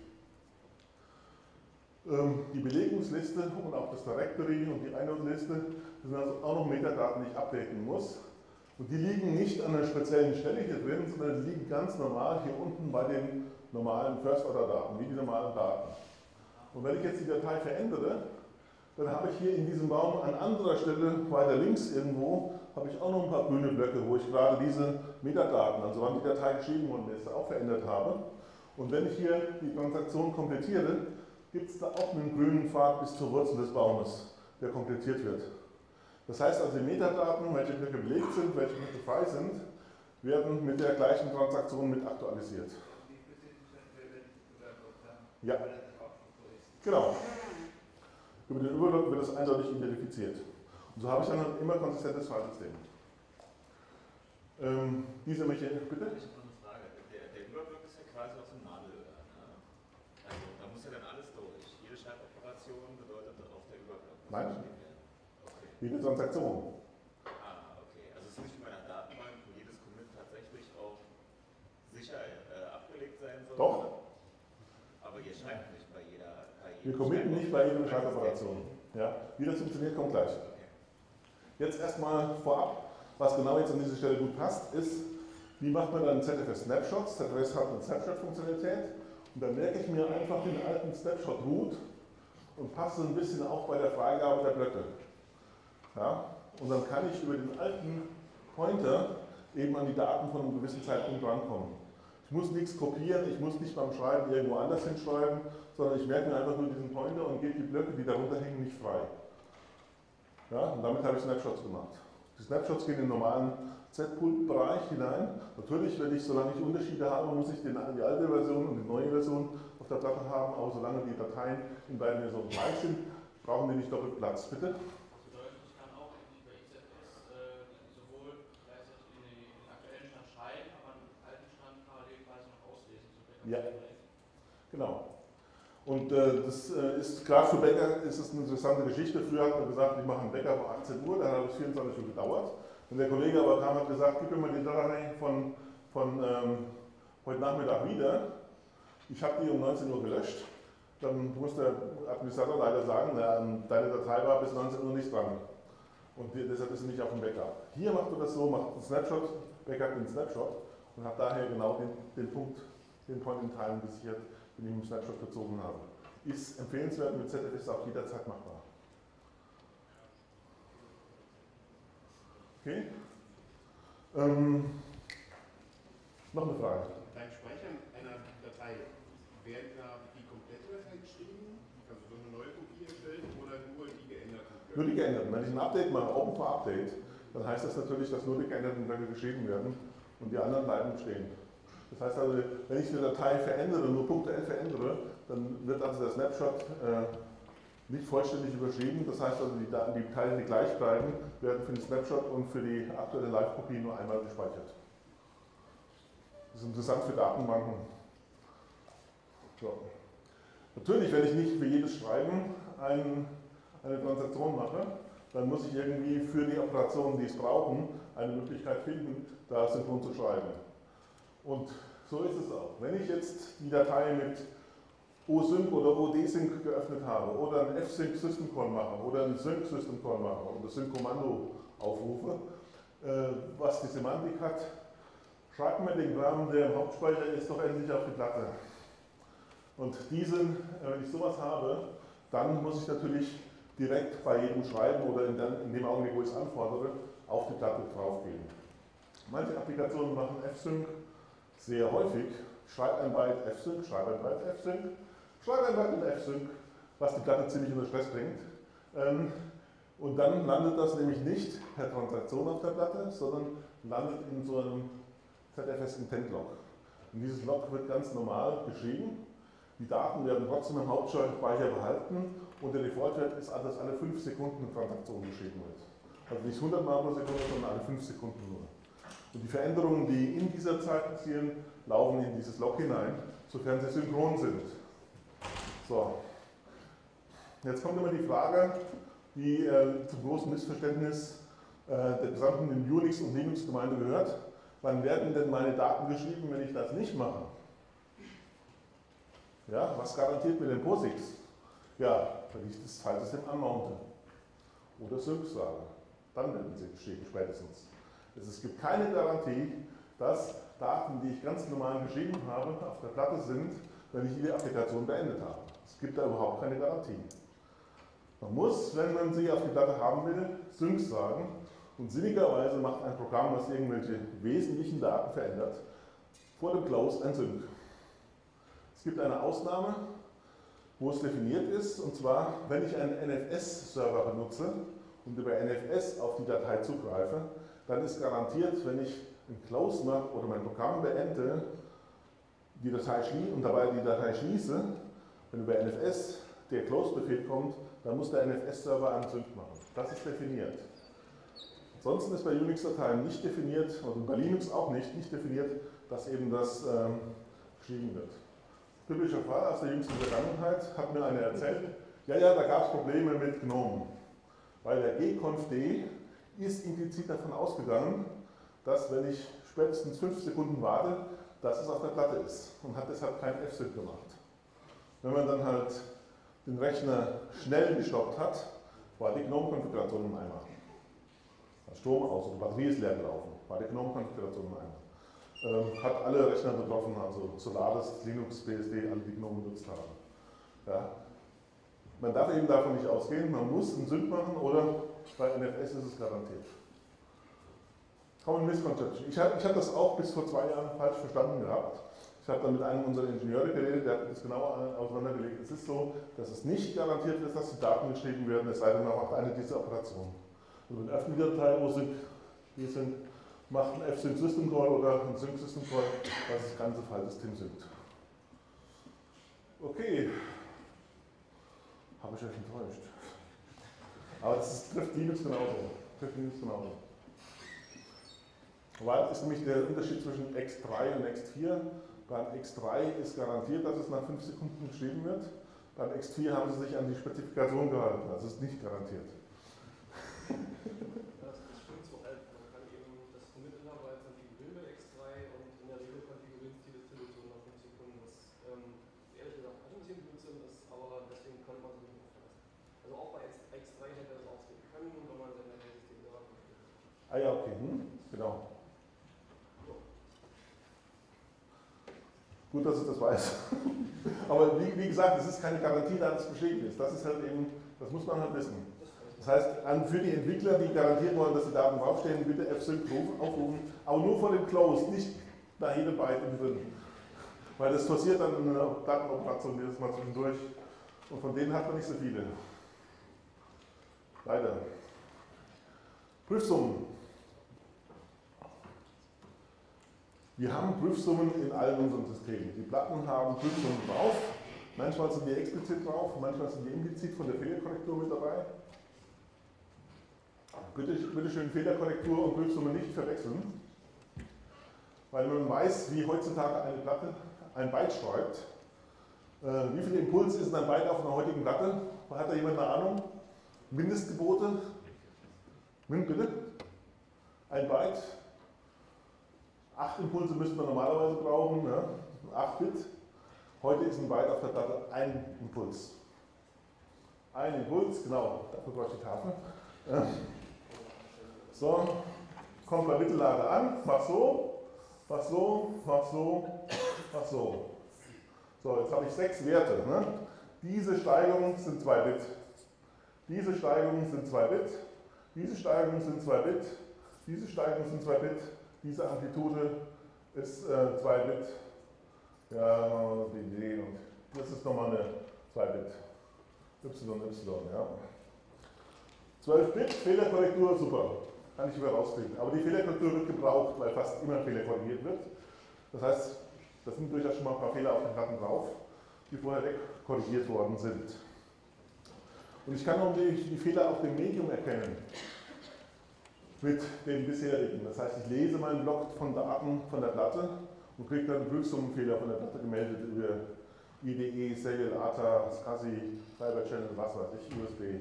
Die Belegungsliste und auch das Directory und die Einladliste sind also auch noch Metadaten, die ich updaten muss. Und die liegen nicht an einer speziellen Stelle hier drin, sondern die liegen ganz normal hier unten bei den normalen First-Order-Daten, wie die normalen Daten. Und wenn ich jetzt die Datei verändere, dann habe ich hier in diesem Baum an anderer Stelle, weiter links irgendwo, habe ich auch noch ein paar grüne Blöcke, wo ich gerade diese Metadaten, also wann die Datei geschrieben worden ist, auch verändert habe. Und wenn ich hier die Transaktion komplettiere, gibt es da auch einen grünen Pfad bis zur Wurzel des Baumes, der komplettiert wird. Das heißt also, die Metadaten, welche Blöcke belegt sind, welche Blöcke frei sind, werden mit der gleichen Transaktion mit aktualisiert. Ja, genau. Über den Überblock wird das eindeutig identifiziert. Und so habe ich dann immer konsistentes Filesystem. Ähm, diese Mechanismen, bitte? Ich habe noch eine Frage. Der, der Überblock ist ja quasi aus dem Nadelöhr. Ne? Also da muss ja dann alles durch. Jede Schreiboperation bedeutet auf der Überblock. Nein. Okay. Jede Transaktion. Ah, okay. Also es ist nicht wie bei einer Datenbank, wo jedes Commit tatsächlich auch sicher äh, abgelegt sein soll. Doch. Aber ihr schreibt nicht bei jeder. Bei Wir committen nicht bei jeder Schreiboperation. Ja, wie das funktioniert, kommt gleich. Jetzt erstmal vorab, was genau jetzt an dieser Stelle gut passt, ist, wie macht man dann Z F S Snapshots? Z F S hat eine Snapshot-Funktionalität und dann merke ich mir einfach den alten Snapshot-Root und passe ein bisschen auch bei der Freigabe der Blöcke. Ja? Und dann kann ich über den alten Pointer eben an die Daten von einem gewissen Zeitpunkt rankommen. Ich muss nichts kopieren, ich muss nicht beim Schreiben irgendwo anders hinschreiben, sondern ich merke mir einfach nur diesen Pointer und gebe die Blöcke, die darunter hängen, nicht frei. Ja, und damit habe ich Snapshots gemacht. Die Snapshots gehen in normalen Z-Pult-Bereich hinein. Natürlich, wenn ich, solange ich Unterschiede habe, muss ich den, die alte Version und die neue Version auf der Platte haben, aber solange die Dateien in beiden Versionen gleich sind, brauchen wir nicht doppelt Platz. Bitte? Das bedeutet, ich kann auch eigentlich bei I Z S äh, sowohl gleichzeitig in den, in den aktuellen Stand schreiben, aber einen alten Stand parallel quasi noch auslesen. So ja, genau. Und äh, das äh, ist gerade für Bäcker ist es eine interessante Geschichte. Früher hat man gesagt, ich mache einen Bäcker um achtzehn Uhr, dann hat es vierundzwanzig Uhr gedauert. Und der Kollege aber kam und hat gesagt, gib mir mal die Datei von, von ähm, heute Nachmittag wieder. Ich habe die um neunzehn Uhr gelöscht. Dann muss der Administrator leider sagen, na, deine Datei war bis neunzehn Uhr nicht dran. Und deshalb ist sie nicht auf dem Backup. Hier macht man das so, macht einen Snapshot, Backup den Snapshot und hat daher genau den, den Punkt, den Point in Time gesichert, den ich im Snapshot gezogen habe. Ist empfehlenswert, mit Z F S auch jederzeit machbar. Okay? Ähm, noch eine Frage. Beim Speichern einer Datei, werden da die komplette Datei geschrieben? Also so eine neue Kopie erstellen oder nur die geänderten? Nur die geänderten. Wenn ich ein Update mache, Open for Update, dann heißt das natürlich, dass nur die geänderten Blöcke geschrieben werden und die anderen bleiben stehen. Das heißt also, wenn ich eine Datei verändere, nur punktuell verändere, dann wird also der Snapshot äh, nicht vollständig überschrieben. Das heißt also, die, Daten, die Teile, die gleich bleiben, werden für den Snapshot und für die aktuelle Live-Kopie nur einmal gespeichert. Das ist interessant für Datenbanken. So. Natürlich, wenn ich nicht für jedes Schreiben ein, eine Transaktion mache, dann muss ich irgendwie für die Operationen, die es brauchen, eine Möglichkeit finden, da synchron zu schreiben. Und so ist es auch. Wenn ich jetzt die Datei mit O Sync oder O D Sync geöffnet habe oder ein F Sync System Call mache oder ein Sync System Call mache und das Sync Kommando aufrufe, äh, was die Semantik hat, schreibt mir den Kram, der im Hauptspeicher ist, doch endlich auf die Platte. Und diesen, äh, wenn ich sowas habe, dann muss ich natürlich direkt bei jedem Schreiben oder in, der, in dem Augenblick, wo ich es anfordere, auf die Platte draufgehen. Manche Applikationen machen F Sync sehr häufig. Schreib ein Byte F Sync, schreib ein Byte F Sync, schreib ein Byte in F Sync, was die Platte ziemlich unter Stress bringt. Ähm, und dann landet das nämlich nicht per Transaktion auf der Platte, sondern landet in so einem Z F S Intent Log. Und dieses Log wird ganz normal geschrieben. Die Daten werden trotzdem im Hauptspeicher behalten und der Defaultwert ist, dass alle fünf Sekunden eine Transaktion geschrieben wird. Also nicht hundert Mal pro Sekunde, sondern alle fünf Sekunden nur. Und die Veränderungen, die in dieser Zeit passieren, laufen in dieses Log hinein, sofern sie synchron sind. So. Jetzt kommt immer die Frage, die äh, zum großen Missverständnis äh, der gesamten Unix- und Linux-Gemeinde gehört. Wann werden denn meine Daten geschrieben, wenn ich das nicht mache? Ja, was garantiert mir denn POSIX? Ja, wenn ich das Filesystem anmounte oder Sync sage, dann werden sie geschrieben, spätestens. Es gibt keine Garantie, dass Daten, die ich ganz normal geschrieben habe, auf der Platte sind, wenn ich die Applikation beendet habe. Es gibt da überhaupt keine Garantie. Man muss, wenn man sie auf die Platte haben will, Sync sagen und sinnigerweise macht ein Programm, das irgendwelche wesentlichen Daten verändert, vor dem Close ein Sync. Es gibt eine Ausnahme, wo es definiert ist, und zwar, wenn ich einen N F S-Server benutze und über N F S auf die Datei zugreife, dann ist garantiert, wenn ich ein Close mache oder mein Programm beende, die Datei schließe und dabei die Datei schließe, wenn über N F S der Close-Befehl kommt, dann muss der N F S-Server einen Sync machen. Das ist definiert. Ansonsten ist bei Unix-Dateien nicht definiert, und bei Linux auch nicht, nicht definiert, dass eben das ähm, geschrieben wird. Typischer Fall aus der jüngsten Vergangenheit hat mir einer erzählt, ja, ja, da gab es Probleme mit GNOME, weil der gconfd ist implizit davon ausgegangen, dass wenn ich spätestens fünf Sekunden warte, dass es auf der Platte ist und hat deshalb kein F Sync gemacht. Wenn man dann halt den Rechner schnell gestoppt hat, war die GNOME-Konfiguration im Eimer. Der Strom aus und die Batterie ist leer gelaufen, war die GNOME-Konfiguration im Eimer. Ähm, hat alle Rechner betroffen, also Solaris, Linux, B S D, alle die GNOME benutzt haben. Ja. Man darf eben davon nicht ausgehen, man muss einen Sync machen oder bei N F S ist es garantiert. Common Misconception. Ich habe ich hab das auch bis vor zwei Jahren falsch verstanden gehabt. Ich habe dann mit einem unserer Ingenieure geredet, der hat das genau auseinandergelegt. Es ist so, dass es nicht garantiert ist, dass die Daten geschrieben werden, es sei denn, man macht eine dieser Operationen. Also wenn öffnet die Datei, wo sind, die sind, macht ein F-Sync System Call oder ein Sync System Call, was das ganze Filesystem synkt. Okay, habe ich euch enttäuscht. Aber das trifft Linux genauso. Trifft Linux genauso. Weil ist nämlich der Unterschied zwischen X drei und X vier. Beim X drei ist garantiert, dass es nach fünf Sekunden geschrieben wird. Beim X vier haben sie sich an die Spezifikation gehalten. Also ist nicht garantiert. Das, das stimmt so halb. Man kann eben das Commit-Intervall konfigurieren bei X drei und in der Regel konfiguriert die Distribution nach fünf Sekunden. Was ähm, ehrlich gesagt auch ein bisschen Blödsinn ist, aber deswegen kann man es nicht auflassen. Also auch bei X drei hätte er das aufsehen können, wenn man sein System selber konfiguriert. Ah ja, okay, hm? Genau. Gut, dass ich das weiß. Aber wie, wie gesagt, es ist keine Garantie, dass es beschrieben ist. Das ist halt eben, das muss man halt wissen. Das heißt, an, für die Entwickler, die garantieren wollen, dass die Daten draufstehen, bitte F-Sync aufrufen, aber nur vor dem Close, nicht nach jedem Byte drin. Weil das forciert dann eine Datenoperation jedes Mal zwischendurch. Und von denen hat man nicht so viele. Leider. Prüfsummen. Wir haben Prüfsummen in allen unseren Systemen. Die Platten haben Prüfsummen drauf. Manchmal sind die explizit drauf, manchmal sind die implizit von der Fehlerkorrektur mit dabei. Bitte, bitte schön Fehlerkorrektur und Prüfsumme nicht verwechseln. Weil man weiß, wie heutzutage eine Platte ein Byte schreibt. Äh, wie viel Impuls ist ein Byte auf einer heutigen Platte? Hat da jemand eine Ahnung? Mindestgebote? Nimm bitte. Ein Byte. Acht Impulse müsste man normalerweise brauchen, ne? acht Bit. Heute ist ein Byte auf der Platte ein Impuls. Ein Impuls, genau, dafür brauche ich die Tafel. So, kommt bei Mittellage an, mach so, mach so, mach so, mach so. So, jetzt habe ich sechs Werte. Ne? Diese Steigerungen sind zwei Bit. Diese Steigerungen sind zwei Bit. Diese Steigerungen sind zwei Bit. Diese Steigerungen sind zwei Bit. Diese Amplitude ist äh, zwei Bit. Ja, die Idee und das ist nochmal eine zwei Bit. Y, Y, ja. zwölf Bit, Fehlerkorrektur, super. Kann ich über rauskriegen. Aber die Fehlerkorrektur wird gebraucht, weil fast immer Fehler korrigiert wird. Das heißt, da sind durchaus schon mal ein paar Fehler auf den Platten drauf, die vorher wegkorrigiert worden sind. Und ich kann auch die, die Fehler auf dem Medium erkennen. Mit den bisherigen. Das heißt, ich lese meinen Block von Daten von der Platte und kriege dann einen Prüfsummenfehler von der Platte gemeldet über I D E, Serial, A T A, SCSI, Fiber Channel, was weiß ich, U S B.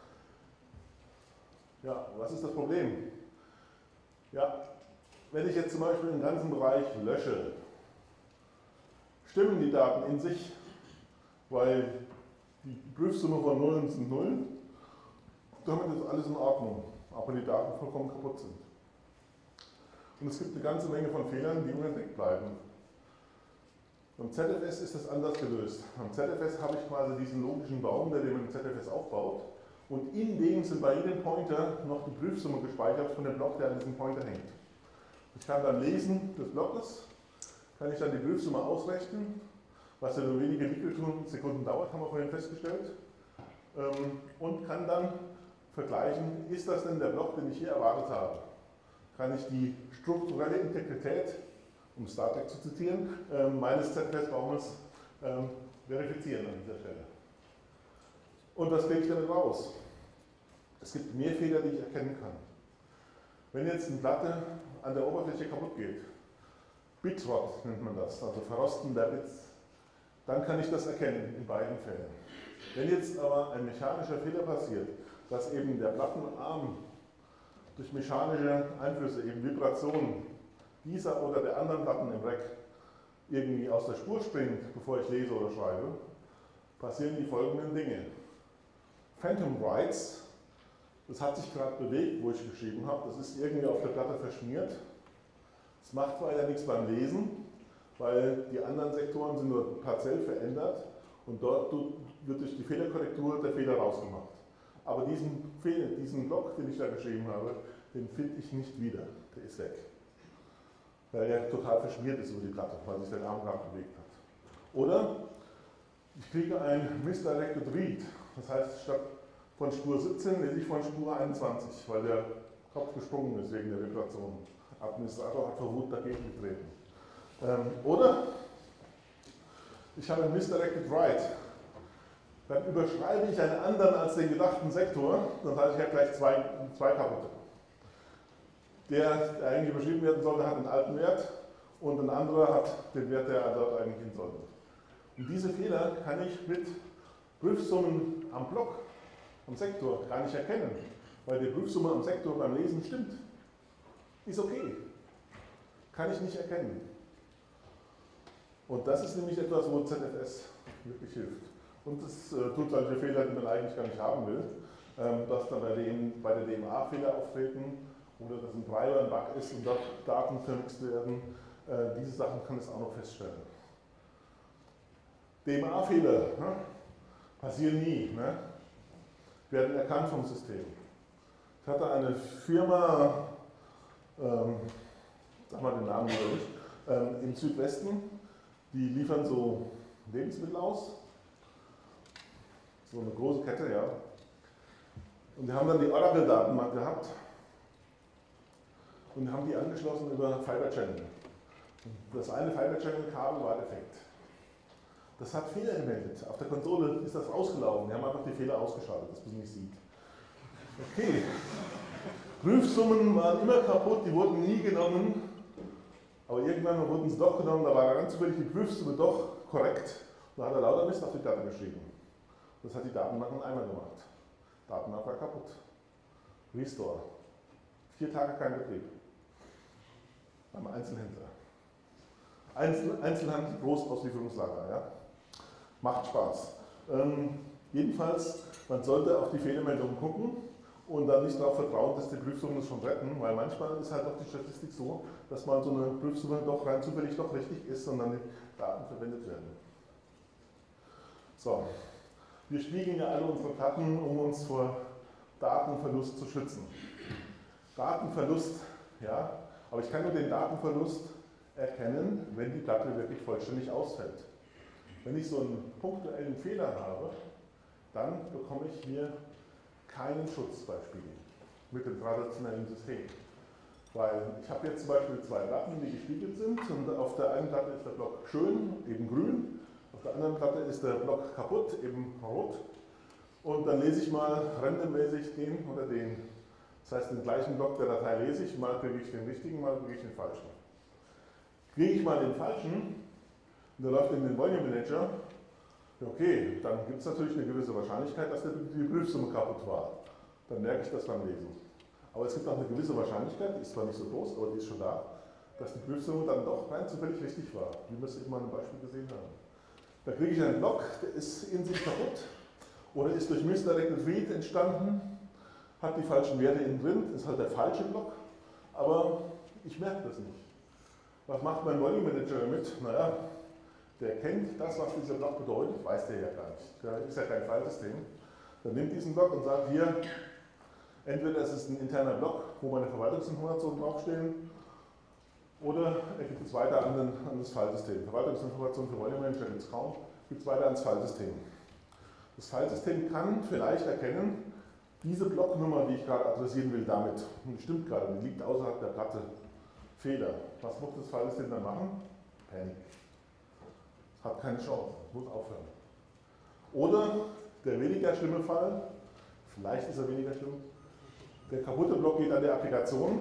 Ja, was ist das Problem? Ja, wenn ich jetzt zum Beispiel den ganzen Bereich lösche, stimmen die Daten in sich, weil die Prüfsumme von Nullen sind Nullen, damit ist alles in Ordnung. Auch wenn die Daten vollkommen kaputt sind. Und es gibt eine ganze Menge von Fehlern, die unentdeckt bleiben. Beim Z F S ist das anders gelöst. Beim Z F S habe ich quasi diesen logischen Baum, der den Z F S aufbaut. Und in dem sind bei jedem Pointer noch die Prüfsumme gespeichert von dem Block, der an diesem Pointer hängt. Ich kann beim Lesen des Blockes, kann ich dann die Prüfsumme ausrechnen, was ja nur wenige Mikrosekunden dauert, haben wir vorhin festgestellt. Und kann dann vergleichen, ist das denn der Block, den ich hier erwartet habe? Kann ich die strukturelle Integrität, um Star Trek zu zitieren, äh, meines Z F S-Baumes ähm, verifizieren an dieser Stelle. Und was kriege ich damit raus? Es gibt mehr Fehler, die ich erkennen kann. Wenn jetzt eine Platte an der Oberfläche kaputt geht, Bitrot nennt man das, also Verrosten der Bits, dann kann ich das erkennen in beiden Fällen. Wenn jetzt aber ein mechanischer Fehler passiert, dass eben der Plattenarm durch mechanische Einflüsse, eben Vibrationen dieser oder der anderen Platten im Rack irgendwie aus der Spur springt, bevor ich lese oder schreibe, passieren die folgenden Dinge. Phantom Writes, das hat sich gerade bewegt, wo ich geschrieben habe, das ist irgendwie auf der Platte verschmiert. Es macht weiter nichts beim Lesen, weil die anderen Sektoren sind nur partiell verändert und dort wird durch die Fehlerkorrektur der Fehler rausgemacht. Aber diesen, diesen Block, den ich da geschrieben habe, den finde ich nicht wieder. Der ist weg. Weil er total verschmiert ist über die Platte, weil sich der Arm gerade bewegt hat. Oder ich kriege ein Misdirected Read. Das heißt, statt von Spur siebzehn lese ich von Spur einundzwanzig, weil der Kopf gesprungen ist wegen der Vibration. Administrator hat vor Wut dagegen getreten. Ähm, oder ich habe ein Misdirected Write. Dann überschreibe ich einen anderen als den gedachten Sektor, dann habe ich ja gleich zwei, zwei kaputte. Der, der eigentlich überschrieben werden sollte, hat einen alten Wert und ein anderer hat den Wert, der dort eigentlich hin sollte. Und diese Fehler kann ich mit Prüfsummen am Block, am Sektor gar nicht erkennen, weil die Prüfsumme am Sektor beim Lesen stimmt. Ist okay. Kann ich nicht erkennen. Und das ist nämlich etwas, wo Z F S wirklich hilft. Und es äh, tut solche Fehler, die man eigentlich gar nicht haben will, ähm, dass dann bei, den, bei der D M A Fehler auftreten oder dass ein Treiber ein Bug ist und dort Daten vermixt werden. Äh, diese Sachen kann es auch noch feststellen. D M A Fehler ne, passieren nie, ne, werden erkannt vom System. Ich hatte eine Firma, ähm, sag mal den Namen wieder nicht, ähm, im Südwesten, die liefern so Lebensmittel aus. So eine große Kette, ja. Und die haben dann die Oracle-Datenbank gehabt und haben die angeschlossen über Fiber Channel. Das eine Fiber Channel-Kabel war defekt. Das hat Fehler gemeldet. Auf der Konsole ist das ausgelaufen. Die haben einfach die Fehler ausgeschaltet, dass man sie nicht sieht. Okay. Prüfsummen waren immer kaputt, die wurden nie genommen. Aber irgendwann wurden sie doch genommen, da war ganz zufällig die Prüfsumme doch korrekt. Da hat er lauter Mist auf die Platte geschrieben. Das hat die Datenbank noch einmal gemacht. Datenbank war kaputt. Restore. Vier Tage kein Betrieb. Beim Einzelhändler. Einzel Einzelhandel, Großauslieferungslager. Ja? Macht Spaß. Ähm, jedenfalls, man sollte auf die Fehlermeldungen gucken und dann nicht darauf vertrauen, dass die Prüfsummen es schon retten, weil manchmal ist halt doch die Statistik so, dass man so eine Prüfsumme doch rein zufällig doch richtig ist und dann die Daten verwendet werden. So. Wir spiegeln ja alle unsere Platten, um uns vor Datenverlust zu schützen. Datenverlust, ja, aber ich kann nur den Datenverlust erkennen, wenn die Platte wirklich vollständig ausfällt. Wenn ich so einen punktuellen Fehler habe, dann bekomme ich hier keinen Schutz bei Spiegeln mit dem traditionellen System. Weil ich habe jetzt zum Beispiel zwei Platten, die gespiegelt sind und auf der einen Platte ist der Block schön, eben grün. Auf der anderen Platte ist der Block kaputt, eben rot. Und dann lese ich mal randommäßig den oder den. Das heißt, den gleichen Block der Datei lese ich, mal kriege ich den richtigen, mal kriege ich den falschen. Kriege ich mal den falschen, und der läuft in den Volume Manager, okay, dann gibt es natürlich eine gewisse Wahrscheinlichkeit, dass die Prüfsumme kaputt war. Dann merke ich das beim Lesen. Aber es gibt auch eine gewisse Wahrscheinlichkeit, die ist zwar nicht so groß, aber die ist schon da, dass die Prüfsumme dann doch rein zufällig richtig war, wie wir es eben mal im Beispiel gesehen haben. Da kriege ich einen Block, der ist in sich kaputt oder ist durch Misdirected Read entstanden, hat die falschen Werte innen drin, ist halt der falsche Block, aber ich merke das nicht. Was macht mein Volume Manager damit? Naja, der kennt das, was dieser Block bedeutet, weiß der ja gar nicht. Der ist ja kein Filesystem. Der nimmt diesen Block und sagt hier, entweder es ist ein interner Block, wo meine Verwaltungsinformationen draufstehen, oder er gibt es weiter an, den, an das Filesystem. Verwaltungsinformationen für Volume Manager gibt es kaum, gibt es weiter ans Filesystem. Das Filesystem kann vielleicht erkennen, diese Blocknummer, die ich gerade adressieren will, damit, und die stimmt gerade, die liegt außerhalb der Platte, Fehler. Was muss das Filesystem dann machen? Panik. Hat keine Chance, muss aufhören. Oder der weniger schlimme Fall, vielleicht ist er weniger schlimm, der kaputte Block geht an die Applikation.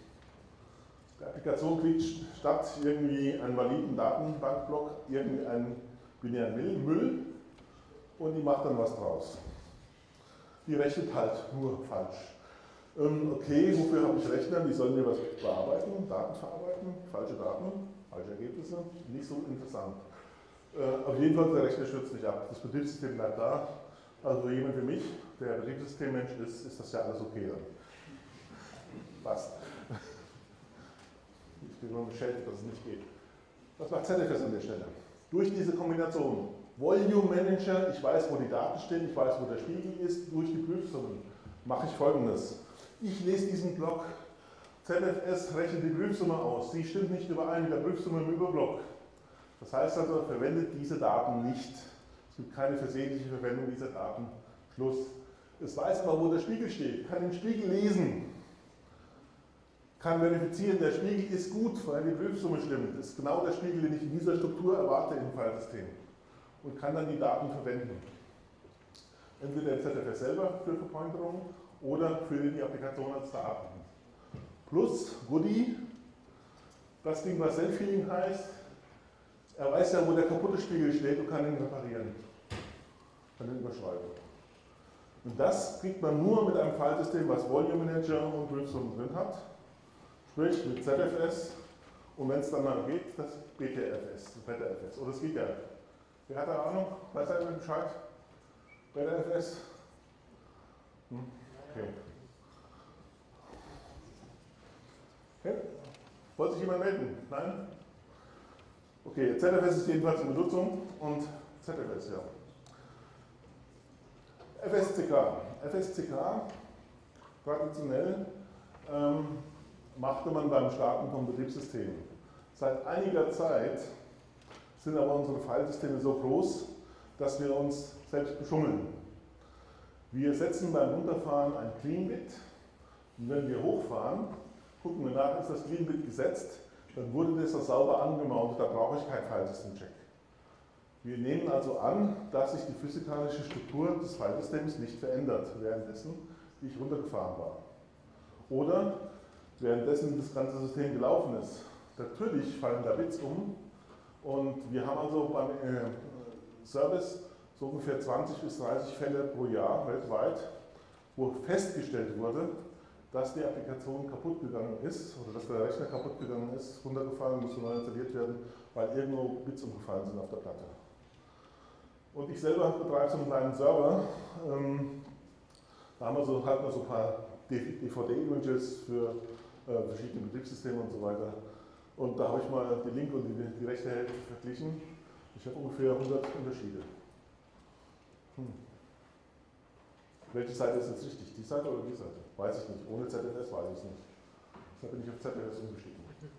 Die Applikation kriegt statt irgendwie einen validen Datenbankblock irgendeinen binären Müll und die macht dann was draus. Die rechnet halt nur falsch. Ähm, okay, wofür habe ich Rechner? Die sollen mir was bearbeiten, Daten verarbeiten, falsche Daten, falsche Ergebnisse, nicht so interessant. Äh, auf jeden Fall, der Rechner stürzt nicht ab. Das Betriebssystem bleibt da. Also für jemand wie mich, der Betriebssystemmensch ist, ist das ja alles okay dann. Passt. Ich bin nur beschäftigt, dass es nicht geht. Was macht Z F S an der Stelle? Durch diese Kombination Volume Manager, ich weiß, wo die Daten stehen, ich weiß, wo der Spiegel ist, durch die Prüfsummen mache ich Folgendes. Ich lese diesen Block, Z F S rechnet die Prüfsumme aus, sie stimmt nicht überein mit der Prüfsumme im Überblock. Das heißt also, verwendet diese Daten nicht. Es gibt keine versehentliche Verwendung dieser Daten. Schluss. Es weiß aber, wo der Spiegel steht, kann den Spiegel lesen. kann verifizieren, der Spiegel ist gut, weil die Prüfsumme stimmt. Das ist genau der Spiegel, den ich in dieser Struktur erwarte im Filesystem. Und kann dann die Daten verwenden. Entweder im Z F S selber für Verpointerung oder für die Applikation als Daten. Plus Goodie, das Ding, was Self-Healing heißt, er weiß ja, wo der kaputte Spiegel steht und kann ihn reparieren. Kann ihn überschreiben. Und das kriegt man nur mit einem Filesystem, was Volume Manager und Prüfsummen drin hat. Sprich mit Z F S und wenn es dann mal geht, das B T F S, das Beta F S. Oder es geht ja. Wer hat da Ahnung? Weiß einer Bescheid? Beta F S? Hm? Okay. Okay. Wollte sich jemand melden? Nein? Okay, Z F S ist jedenfalls in Benutzung und Z F S, ja. F S C K. F S C K, traditionell, ähm, machte man beim Starten von Betriebssystemen. Seit einiger Zeit sind aber unsere Filesysteme so groß, dass wir uns selbst beschummeln. Wir setzen beim Runterfahren ein Clean-Bit und wenn wir hochfahren, gucken wir nach, ist das Clean-Bit gesetzt, dann wurde das auch sauber angemountet, da brauche ich keinen Filesystem-Check. Wir nehmen also an, dass sich die physikalische Struktur des Filesystems nicht verändert, währenddessen, wie ich runtergefahren war. Oder währenddessen das ganze System gelaufen ist. Natürlich fallen da Bits um und wir haben also beim äh, Service so ungefähr zwanzig bis dreißig Fälle pro Jahr weltweit, wo festgestellt wurde, dass die Applikation kaputt gegangen ist oder dass der Rechner kaputt gegangen ist, runtergefallen, musste neu installiert werden, weil irgendwo Bits umgefallen sind auf der Platte. Und ich selber betreibe so einen kleinen Server, ähm, da haben wir so, halt mal so ein paar D V D-Images für äh, verschiedene Betriebssysteme und so weiter. Und da habe ich mal die linke und die, die rechte Hälfte verglichen. Ich habe ungefähr hundert Unterschiede. Hm. Welche Seite ist jetzt richtig? Die Seite oder die Seite? Weiß ich nicht. Ohne Z F S weiß ich es nicht. Deshalb bin ich auf Z F S umgestiegen.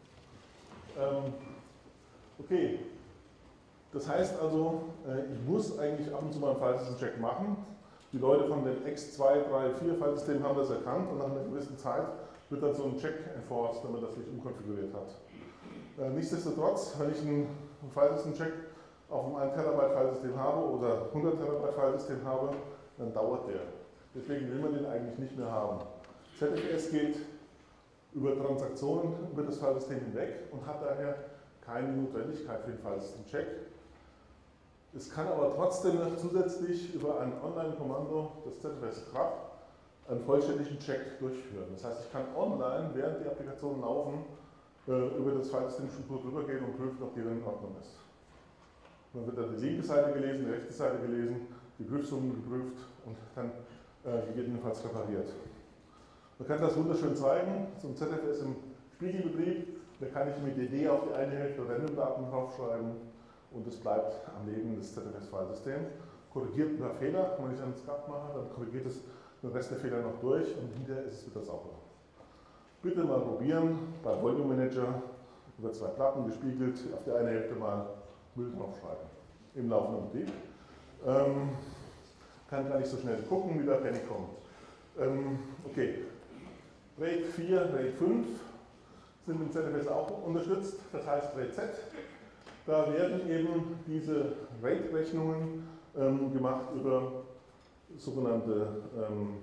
Ähm, okay. Das heißt also, ich muss eigentlich ab und zu mal einen Filesystem-Check machen. Die Leute von dem X zwei, drei, vier Filesystem haben das erkannt und nach einer gewissen Zeit wird dann so ein Check enforced, wenn man das nicht umkonfiguriert hat. Nichtsdestotrotz, wenn ich einen Filesystem-Check auf einem ein Terabyte Filesystem habe oder hundert Terabyte Filesystem habe, dann dauert der. Deswegen will man den eigentlich nicht mehr haben. Z F S geht über Transaktionen über das Filesystem hinweg und hat daher keine Notwendigkeit für den Filesystem-Check. Es kann aber trotzdem noch zusätzlich über ein Online-Kommando, das Z F S Grub, einen vollständigen Check durchführen. Das heißt, ich kann online, während die Applikationen laufen, über das Filesystem-Struktur drüber gehen und prüfen, ob die in Ordnung ist. Dann wird dann die linke Seite gelesen, die rechte Seite gelesen, die Prüfsummen geprüft und dann äh, gegebenenfalls repariert. Man kann das wunderschön zeigen, so ein Z F S im Spiegelbetrieb, da kann ich mit D D auf die eine Hälfte Random-Daten draufschreiben und es bleibt am Leben des Z F S-Filesystem. Korrigiert ein paar Fehler, wenn ich einen Skat mache, dann korrigiert es den Rest der Fehler noch durch und hinterher ist es wieder sauber. Bitte mal probieren, bei Volume Manager über zwei Platten gespiegelt, auf die eine Hälfte mal Müll draufschreiben, im laufenden Betrieb. Ähm, kann gar nicht so schnell gucken, wie der Penny kommt. Ähm, okay, RAID vier, RAID fünf sind im Z F S auch unterstützt, das heißt RAID Z. Da werden eben diese RAID-Rechnungen ähm, gemacht über sogenannte ähm,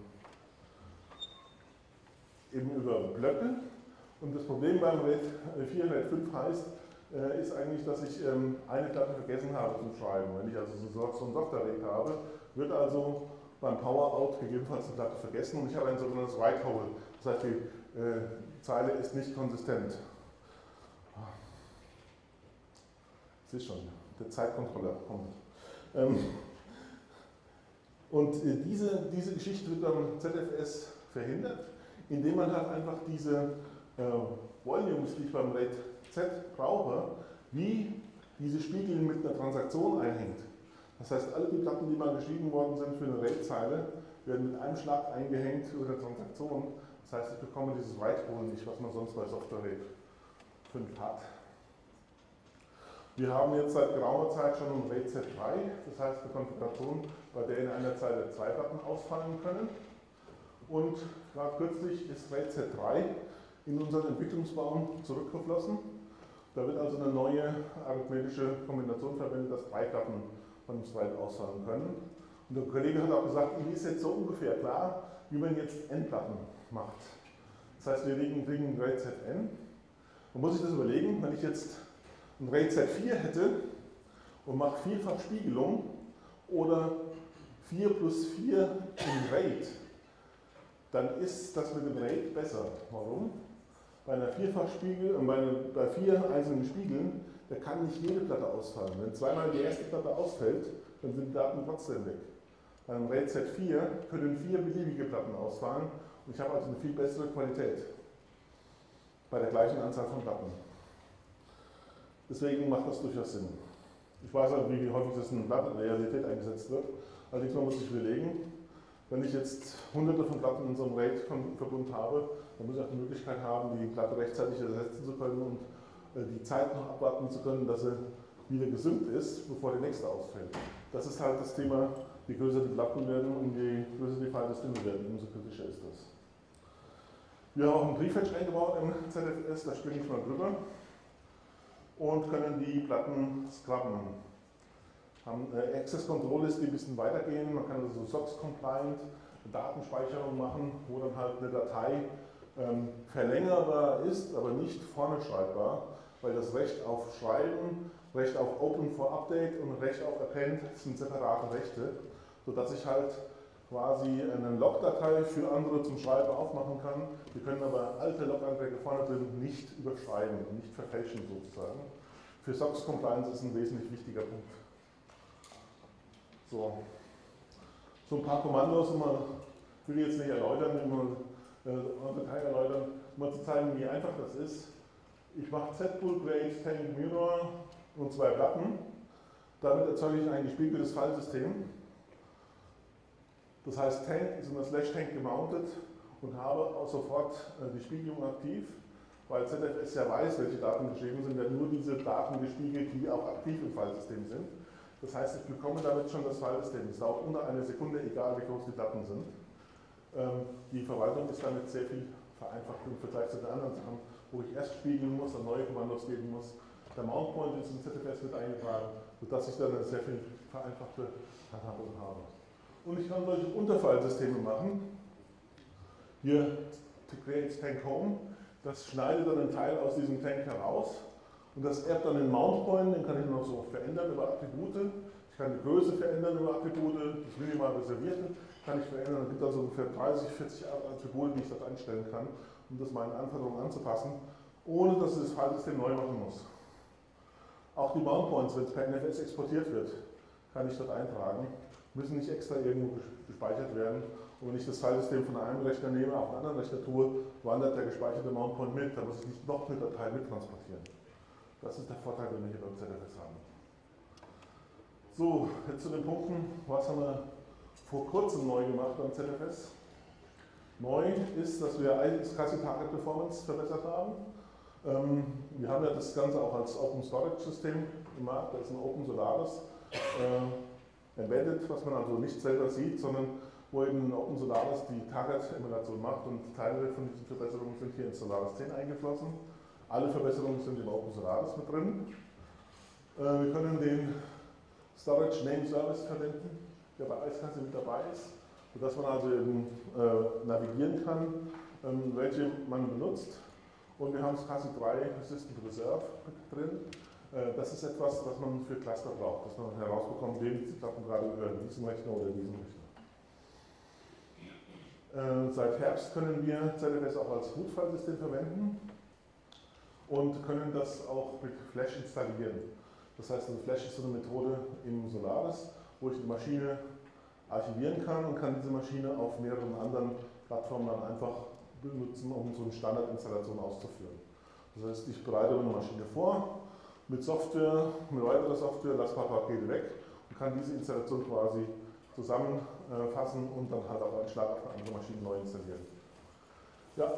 eben über Blöcke. Und das Problem beim RAID vier, RAID fünf heißt, äh, ist eigentlich, dass ich ähm, eine Platte vergessen habe zum Schreiben. Wenn ich also so, so ein Software-RAID habe, wird also beim Power-Out gegebenenfalls eine Platte vergessen und ich habe ein sogenanntes Write-Hole. Das heißt, die äh, Zeile ist nicht konsistent. Das ist schon, der Zeitcontroller kommt. Ähm, und äh, diese, diese Geschichte wird beim Z F S verhindert, indem man halt einfach diese äh, Volumes, die ich beim RAID Z brauche, wie diese Spiegel mit einer Transaktion einhängt. Das heißt, alle die Platten, die mal geschrieben worden sind für eine RAID-Zeile, werden mit einem Schlag eingehängt über eine Transaktion. Das heißt, ich bekomme dieses Write-Hole nicht, was man sonst bei Software RAID fünf hat. Wir haben jetzt seit geraumer Zeit schon ein RAID Z drei, das heißt eine Konfiguration, bei der in einer Zeile zwei Platten ausfallen können. Und gerade kürzlich ist RAID Z drei in unseren Entwicklungsbaum zurückgeflossen. Da wird also eine neue arithmetische Kombination verwendet, dass drei Platten von dem Streit ausfallen können. Und der Kollege hat auch gesagt, ihm ist jetzt so ungefähr klar, wie man jetzt n-Platten macht. Das heißt, wir kriegen ein RAID Z n. Man muss sich das überlegen, wenn ich jetzt ein RAID Z vier hätte und mache vierfach Spiegelung oder vier plus vier im RAID, dann ist das mit dem RAID besser. Warum? Bei einer Vierfachspiegel und bei, einer, bei vier einzelnen Spiegeln, da kann nicht jede Platte ausfallen. Wenn zweimal die erste Platte ausfällt, dann sind die Daten trotzdem weg. Bei einem RAID Z vier können vier beliebige Platten ausfallen und ich habe also eine viel bessere Qualität bei der gleichen Anzahl von Platten. Deswegen macht das durchaus Sinn. Ich weiß auch, wie häufig das in der Realität eingesetzt wird. Allerdings man muss sich überlegen, wenn ich jetzt hunderte von Platten in so einem RAID-Verbund habe, dann muss ich auch die Möglichkeit haben, die Platte rechtzeitig ersetzen zu können und die Zeit noch abwarten zu können, dass sie wieder gesynkt ist, bevor die nächste ausfällt. Das ist halt das Thema, je größer die Platten werden und je größer die Fallsysteme werden, umso kritischer ist das. Wir haben auch einen Prefetch eingebaut im Z F S, da springe ich mal drüber und können die Platten scrubben. Haben eine Access Control List, die ein bisschen weitergehen. Man kann also so S O X-compliant Datenspeicherung machen, wo dann halt eine Datei ähm, verlängerbar ist, aber nicht vorne schreibbar, weil das Recht auf Schreiben, Recht auf Open for Update und Recht auf Append sind separate Rechte, sodass ich halt quasi eine Log-Datei für andere zum Schreiben aufmachen kann. Wir können aber alte Log-Einträge vorne drin nicht überschreiben und nicht verfälschen sozusagen. Für S O X-Compliance ist ein wesentlich wichtiger Punkt. So, so ein paar Kommandos, um mal, ich will jetzt nicht erläutern, immer äh, Detail erläutern, um mal zu zeigen, wie einfach das ist. Ich mache Z-Pool, Create, Tank, Mirror und zwei Platten. Damit erzeuge ich ein gespiegeltes Fallsystem. Das heißt, Tank ist in der Slash Tank gemountet und habe auch sofort äh, die Spiegelung aktiv, weil Z F S ja weiß, welche Daten geschrieben sind, werden nur diese Daten gespiegelt, die auch aktiv im Fallsystem sind. Das heißt, ich bekomme damit schon das Fallsystem. Es dauert unter einer Sekunde, egal wie groß die Daten sind. Ähm, die Verwaltung ist damit sehr viel vereinfacht im Vergleich zu den anderen Sachen, wo ich erst spiegeln muss und neue Kommandos geben muss. Der Mount Point ist in Z F S mit eingetragen, sodass ich dann eine sehr viel vereinfachte Handhabung habe. Und ich kann solche Unterfallsysteme machen. Hier, to create Tank Home, das schneidet dann einen Teil aus diesem Tank heraus. Und das erbt dann den Mount Point, den kann ich noch so verändern über Attribute. Ich kann die Größe verändern über Attribute, das minimal reservierte kann ich verändern. Es gibt also ungefähr dreißig, vierzig Attribute, die ich dort einstellen kann, um das meinen Anforderungen anzupassen, ohne dass ich das Fallsystem neu machen muss. Auch die Mount Points, wenn es per N F S exportiert wird, kann ich dort eintragen, müssen nicht extra irgendwo gespeichert werden. Und wenn ich das Fallsystem von einem Rechner nehme, auf einen anderen Rechner tue, wandert der gespeicherte Mount Point mit, da muss ich nicht noch eine Datei mittransportieren. Das ist der Vorteil, den wir hier beim Z F S haben. So, jetzt zu den Punkten, was haben wir vor kurzem neu gemacht beim Z F S. Neu ist, dass wir iSCSI Target Performance verbessert haben. Ähm, wir haben ja das Ganze auch als Open Storage System gemacht, da ist ein Open Solaris äh, embedded, was man also nicht selber sieht, sondern wo eben Open Solaris die Target-Emulation macht und Teile von diesen Verbesserungen sind hier in Solaris zehn eingeflossen. Alle Verbesserungen sind im Open Solaris mit drin. Äh, wir können den Storage Name Service verwenden, der bei iSCSI mit dabei ist, sodass man also eben äh, navigieren kann, ähm, welche man benutzt. Und wir haben SCSI drei Persistent Reserve mit drin. Äh, das ist etwas, was man für Cluster braucht, dass man herausbekommt, wem die Daten gerade gehören, diesem Rechner oder diesem Rechner. Äh, seit Herbst können wir Z F S auch als Bootfile-System verwenden und können das auch mit Flash installieren. Das heißt, also Flash ist so eine Methode im Solaris, wo ich die Maschine archivieren kann und kann diese Maschine auf mehreren anderen Plattformen dann einfach benutzen, um so eine Standardinstallation auszuführen. Das heißt, ich bereite eine Maschine vor, mit Software, mit weiterer Software, lasse ein paar Pakete weg und kann diese Installation quasi zusammenfassen und dann halt auf einen Schlag auf eine andere Maschine neu installieren. Ja.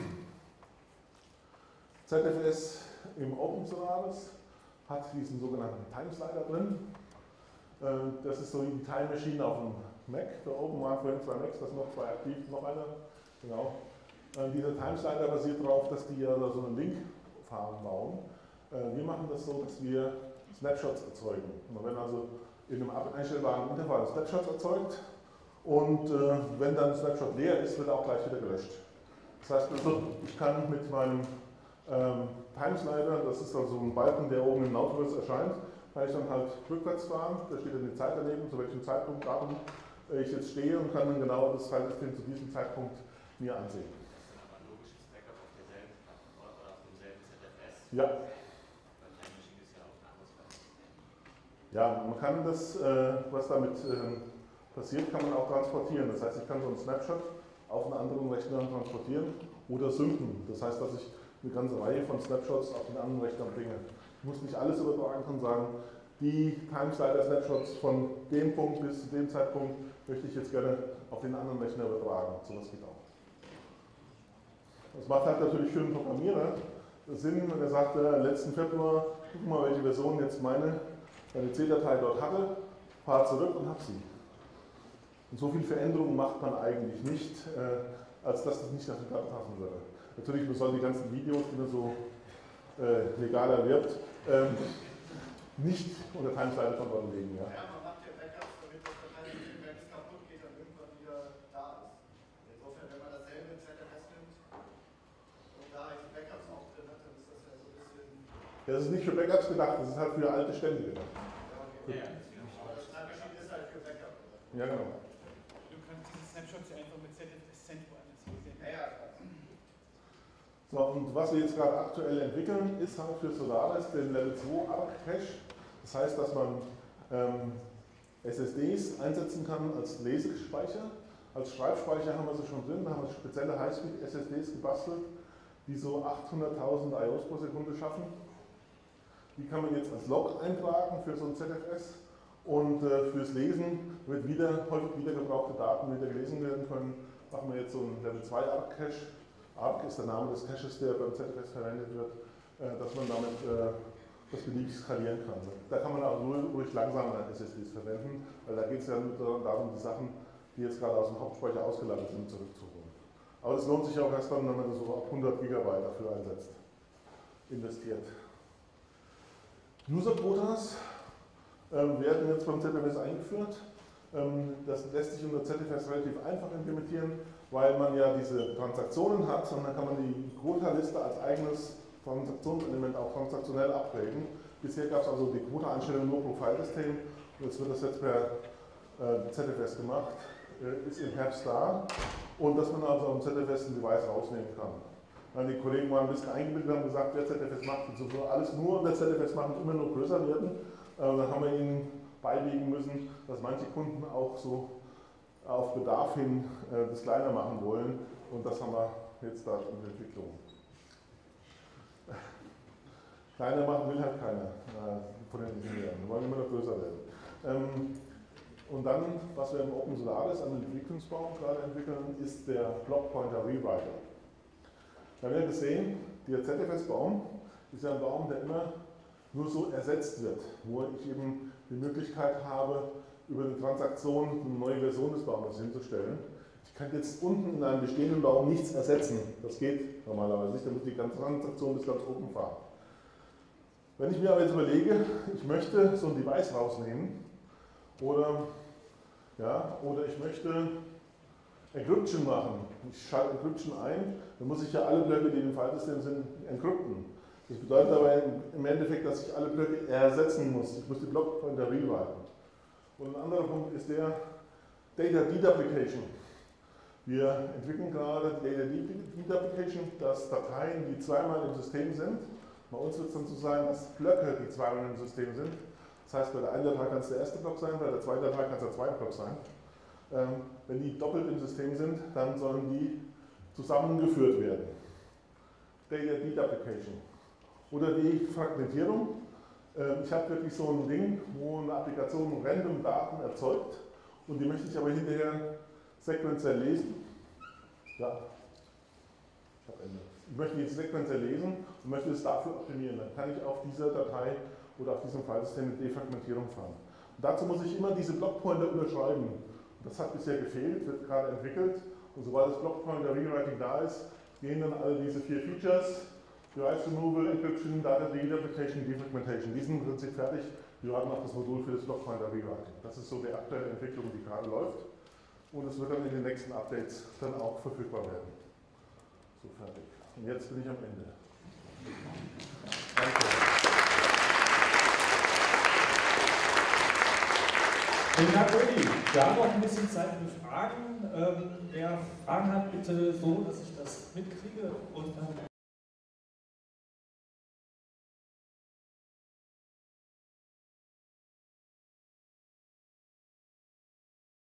Z F S im Open Solaris hat diesen sogenannten Time Slider drin. Das ist so wie die Time Machine auf dem Mac. Da oben waren vorhin zwei Macs, da sind noch zwei aktiv, noch einer. Genau. Dieser Timeslider basiert darauf, dass die ja so einen Link-Farm bauen. Wir machen das so, dass wir Snapshots erzeugen. Man wird also in einem einstellbaren Intervall Snapshots erzeugt und äh, wenn dann ein Snapshot leer ist, wird er auch gleich wieder gelöscht. Das heißt also, ich kann mit meinem ähm, Timeslider, das ist also ein Balken, der oben im Nautilus erscheint, kann ich dann halt rückwärts fahren, da steht dann die Zeit daneben, zu welchem Zeitpunkt Datum ich jetzt stehe und kann dann genau das Filesystem zu diesem Zeitpunkt mir ansehen. Das ist dann aber ein logisches Backup auf derselben Plattform oder auf demselben Z F S? Ja. Weil Time Machine ist ja auch ein anderes File. Ja, man kann das, äh, was damit äh, passiert, kann man auch transportieren. Das heißt, ich kann so einen Snapshot auf einen anderen Rechner transportieren oder synken. Das heißt, dass ich eine ganze Reihe von Snapshots auf den anderen Rechner bringe. Ich muss nicht alles übertragen, kann sagen, die Timeslider-Snapshots von dem Punkt bis zu dem Zeitpunkt möchte ich jetzt gerne auf den anderen Rechner übertragen. So was geht auch. Das macht halt natürlich für einen Programmierer Sinn, wenn er sagt, äh, letzten Februar, guck mal, welche Version jetzt meine, meine C-Datei dort hatte, fahr zurück und hab sie. Und so viel Veränderungen macht man eigentlich nicht, äh, als dass das nicht nach dem Blatt passen würde. Natürlich, man soll die ganzen Videos, die man so äh, legal erwirbt, ähm, nicht unter Timeslider-Kontrolle legen. Ja. Ja, man macht ja Backups, damit das Dateisystem, wenn es kaputt geht, dann irgendwann wieder da ist. Insofern, wenn man dasselbe Z F S nimmt und da die Backups auch drin hat, dann ist das ja so ein bisschen. Das ist nicht für Backups gedacht, das ist halt für alte Stände gedacht. Ja, okay. Ja, Aber das Time Machine ist halt für Backup, oder? Ja, genau. Du kannst diese Snapshots ja einfach mit Z F S Send woanders hinsehen. Ja, ja. So, und was wir jetzt gerade aktuell entwickeln, ist halt für Solaris den Level zwei Arc Cache. Das heißt, dass man ähm, S S Ds einsetzen kann als Lesespeicher. Als Schreibspeicher haben wir sie schon drin, da haben wir spezielle Highspeed-S S Ds gebastelt, die so achthunderttausend I Os pro Sekunde schaffen. Die kann man jetzt als Log eintragen für so ein Z F S und äh, fürs Lesen wird wieder, häufig wieder gebrauchte Daten wieder gelesen werden können. Machen wir jetzt so einen Level zwei Arc Cache. Arc ist der Name des Caches, der beim Z F S verwendet wird, äh, dass man damit äh, das beliebig skalieren kann. Da kann man auch nur ruhig langsame S S Ds verwenden, weil da geht es ja nur darum, die Sachen, die jetzt gerade aus dem Hauptspeicher ausgelagert sind, zurückzuholen. Aber das lohnt sich auch erst dann, wenn man so ab hundert Gigabyte dafür einsetzt, investiert. User-Quotas ähm, werden jetzt beim Z F S eingeführt. Ähm, das lässt sich unter Z F S relativ einfach implementieren, weil man ja diese Transaktionen hat und dann kann man die Quota-Liste als eigenes Transaktionselement auch transaktionell abbilden. Bisher gab es also die Quota-Einstellung nur pro Filesystem und jetzt wird das jetzt per äh, Z F S gemacht, äh, ist im Herbst da und dass man also am Z F S ein Device rausnehmen kann. Weil die Kollegen waren ein bisschen eingebildet und haben gesagt, wer Z F S macht, und so alles nur unter Z F S machen, immer nur größer werden. Äh, dann haben wir ihnen beilegen müssen, dass manche Kunden auch so auf Bedarf hin äh, das kleiner machen wollen und das haben wir jetzt da in der Entwicklung. Kleiner machen will halt keiner äh, von den Ingenieuren, wir wollen immer noch größer werden. Ähm, und dann, was wir im Open Solaris an den Entwicklungsbaum gerade entwickeln, ist der Block Pointer Rewriter. Wir haben ja gesehen, der Z F S-Baum ist ja ein Baum, der immer nur so ersetzt wird, wo ich eben die Möglichkeit habe, über eine Transaktion eine neue Version des Baumes hinzustellen. Ich kann jetzt unten in einem bestehenden Baum nichts ersetzen. Das geht normalerweise nicht, damit die ganze Transaktion bis ganz oben fahren. Wenn ich mir aber jetzt überlege, ich möchte so ein Device rausnehmen oder, ja, oder ich möchte Encryption machen. Ich schalte Encryption ein, dann muss ich ja alle Blöcke, die im Filesystem sind, encrypten. Das bedeutet aber im Endeffekt, dass ich alle Blöcke ersetzen muss. Ich muss die Blockpointer rewriten. Und ein anderer Punkt ist der Data Deduplication. Wir entwickeln gerade Data Deduplication, dass Dateien, die zweimal im System sind, bei uns wird es dann so sein, dass Blöcke, die zweimal im System sind, das heißt, bei der einen Datei kann es der erste Block sein, bei der zweiten Datei kann es der zweite Block sein. Ähm, wenn die doppelt im System sind, dann sollen die zusammengeführt werden. Data Deduplication. Oder die Fragmentierung. Äh, ich habe wirklich so ein Ding, wo eine Applikation random Daten erzeugt und die möchte ich aber hinterher sequenziell lesen. Ja, ich habe Ende. Ich möchte die sequenziell lesen und möchte es dafür optimieren. Dann kann ich auf dieser Datei oder auf diesem Filesystem eine Defragmentierung fahren. Und dazu muss ich immer diese Blockpointer überschreiben. Das hat bisher gefehlt, wird gerade entwickelt. Und sobald das Blockpointer Rewriting da ist, gehen dann alle diese vier Features, Device Removal, Encryption, Data Deduplication, Defragmentation, die sind im Prinzip fertig. Wir warten auf das Modul für das Logfinder Rewriting. Das ist so die aktuelle Entwicklung, die gerade läuft. Und es wird dann in den nächsten Updates dann auch verfügbar werden. So, fertig. Und jetzt bin ich am Ende. Danke. Vielen Dank, Uli. Wir haben noch ein bisschen Zeit für Fragen. Ähm, wer Fragen hat, bitte so, dass ich das mitkriege. Und dann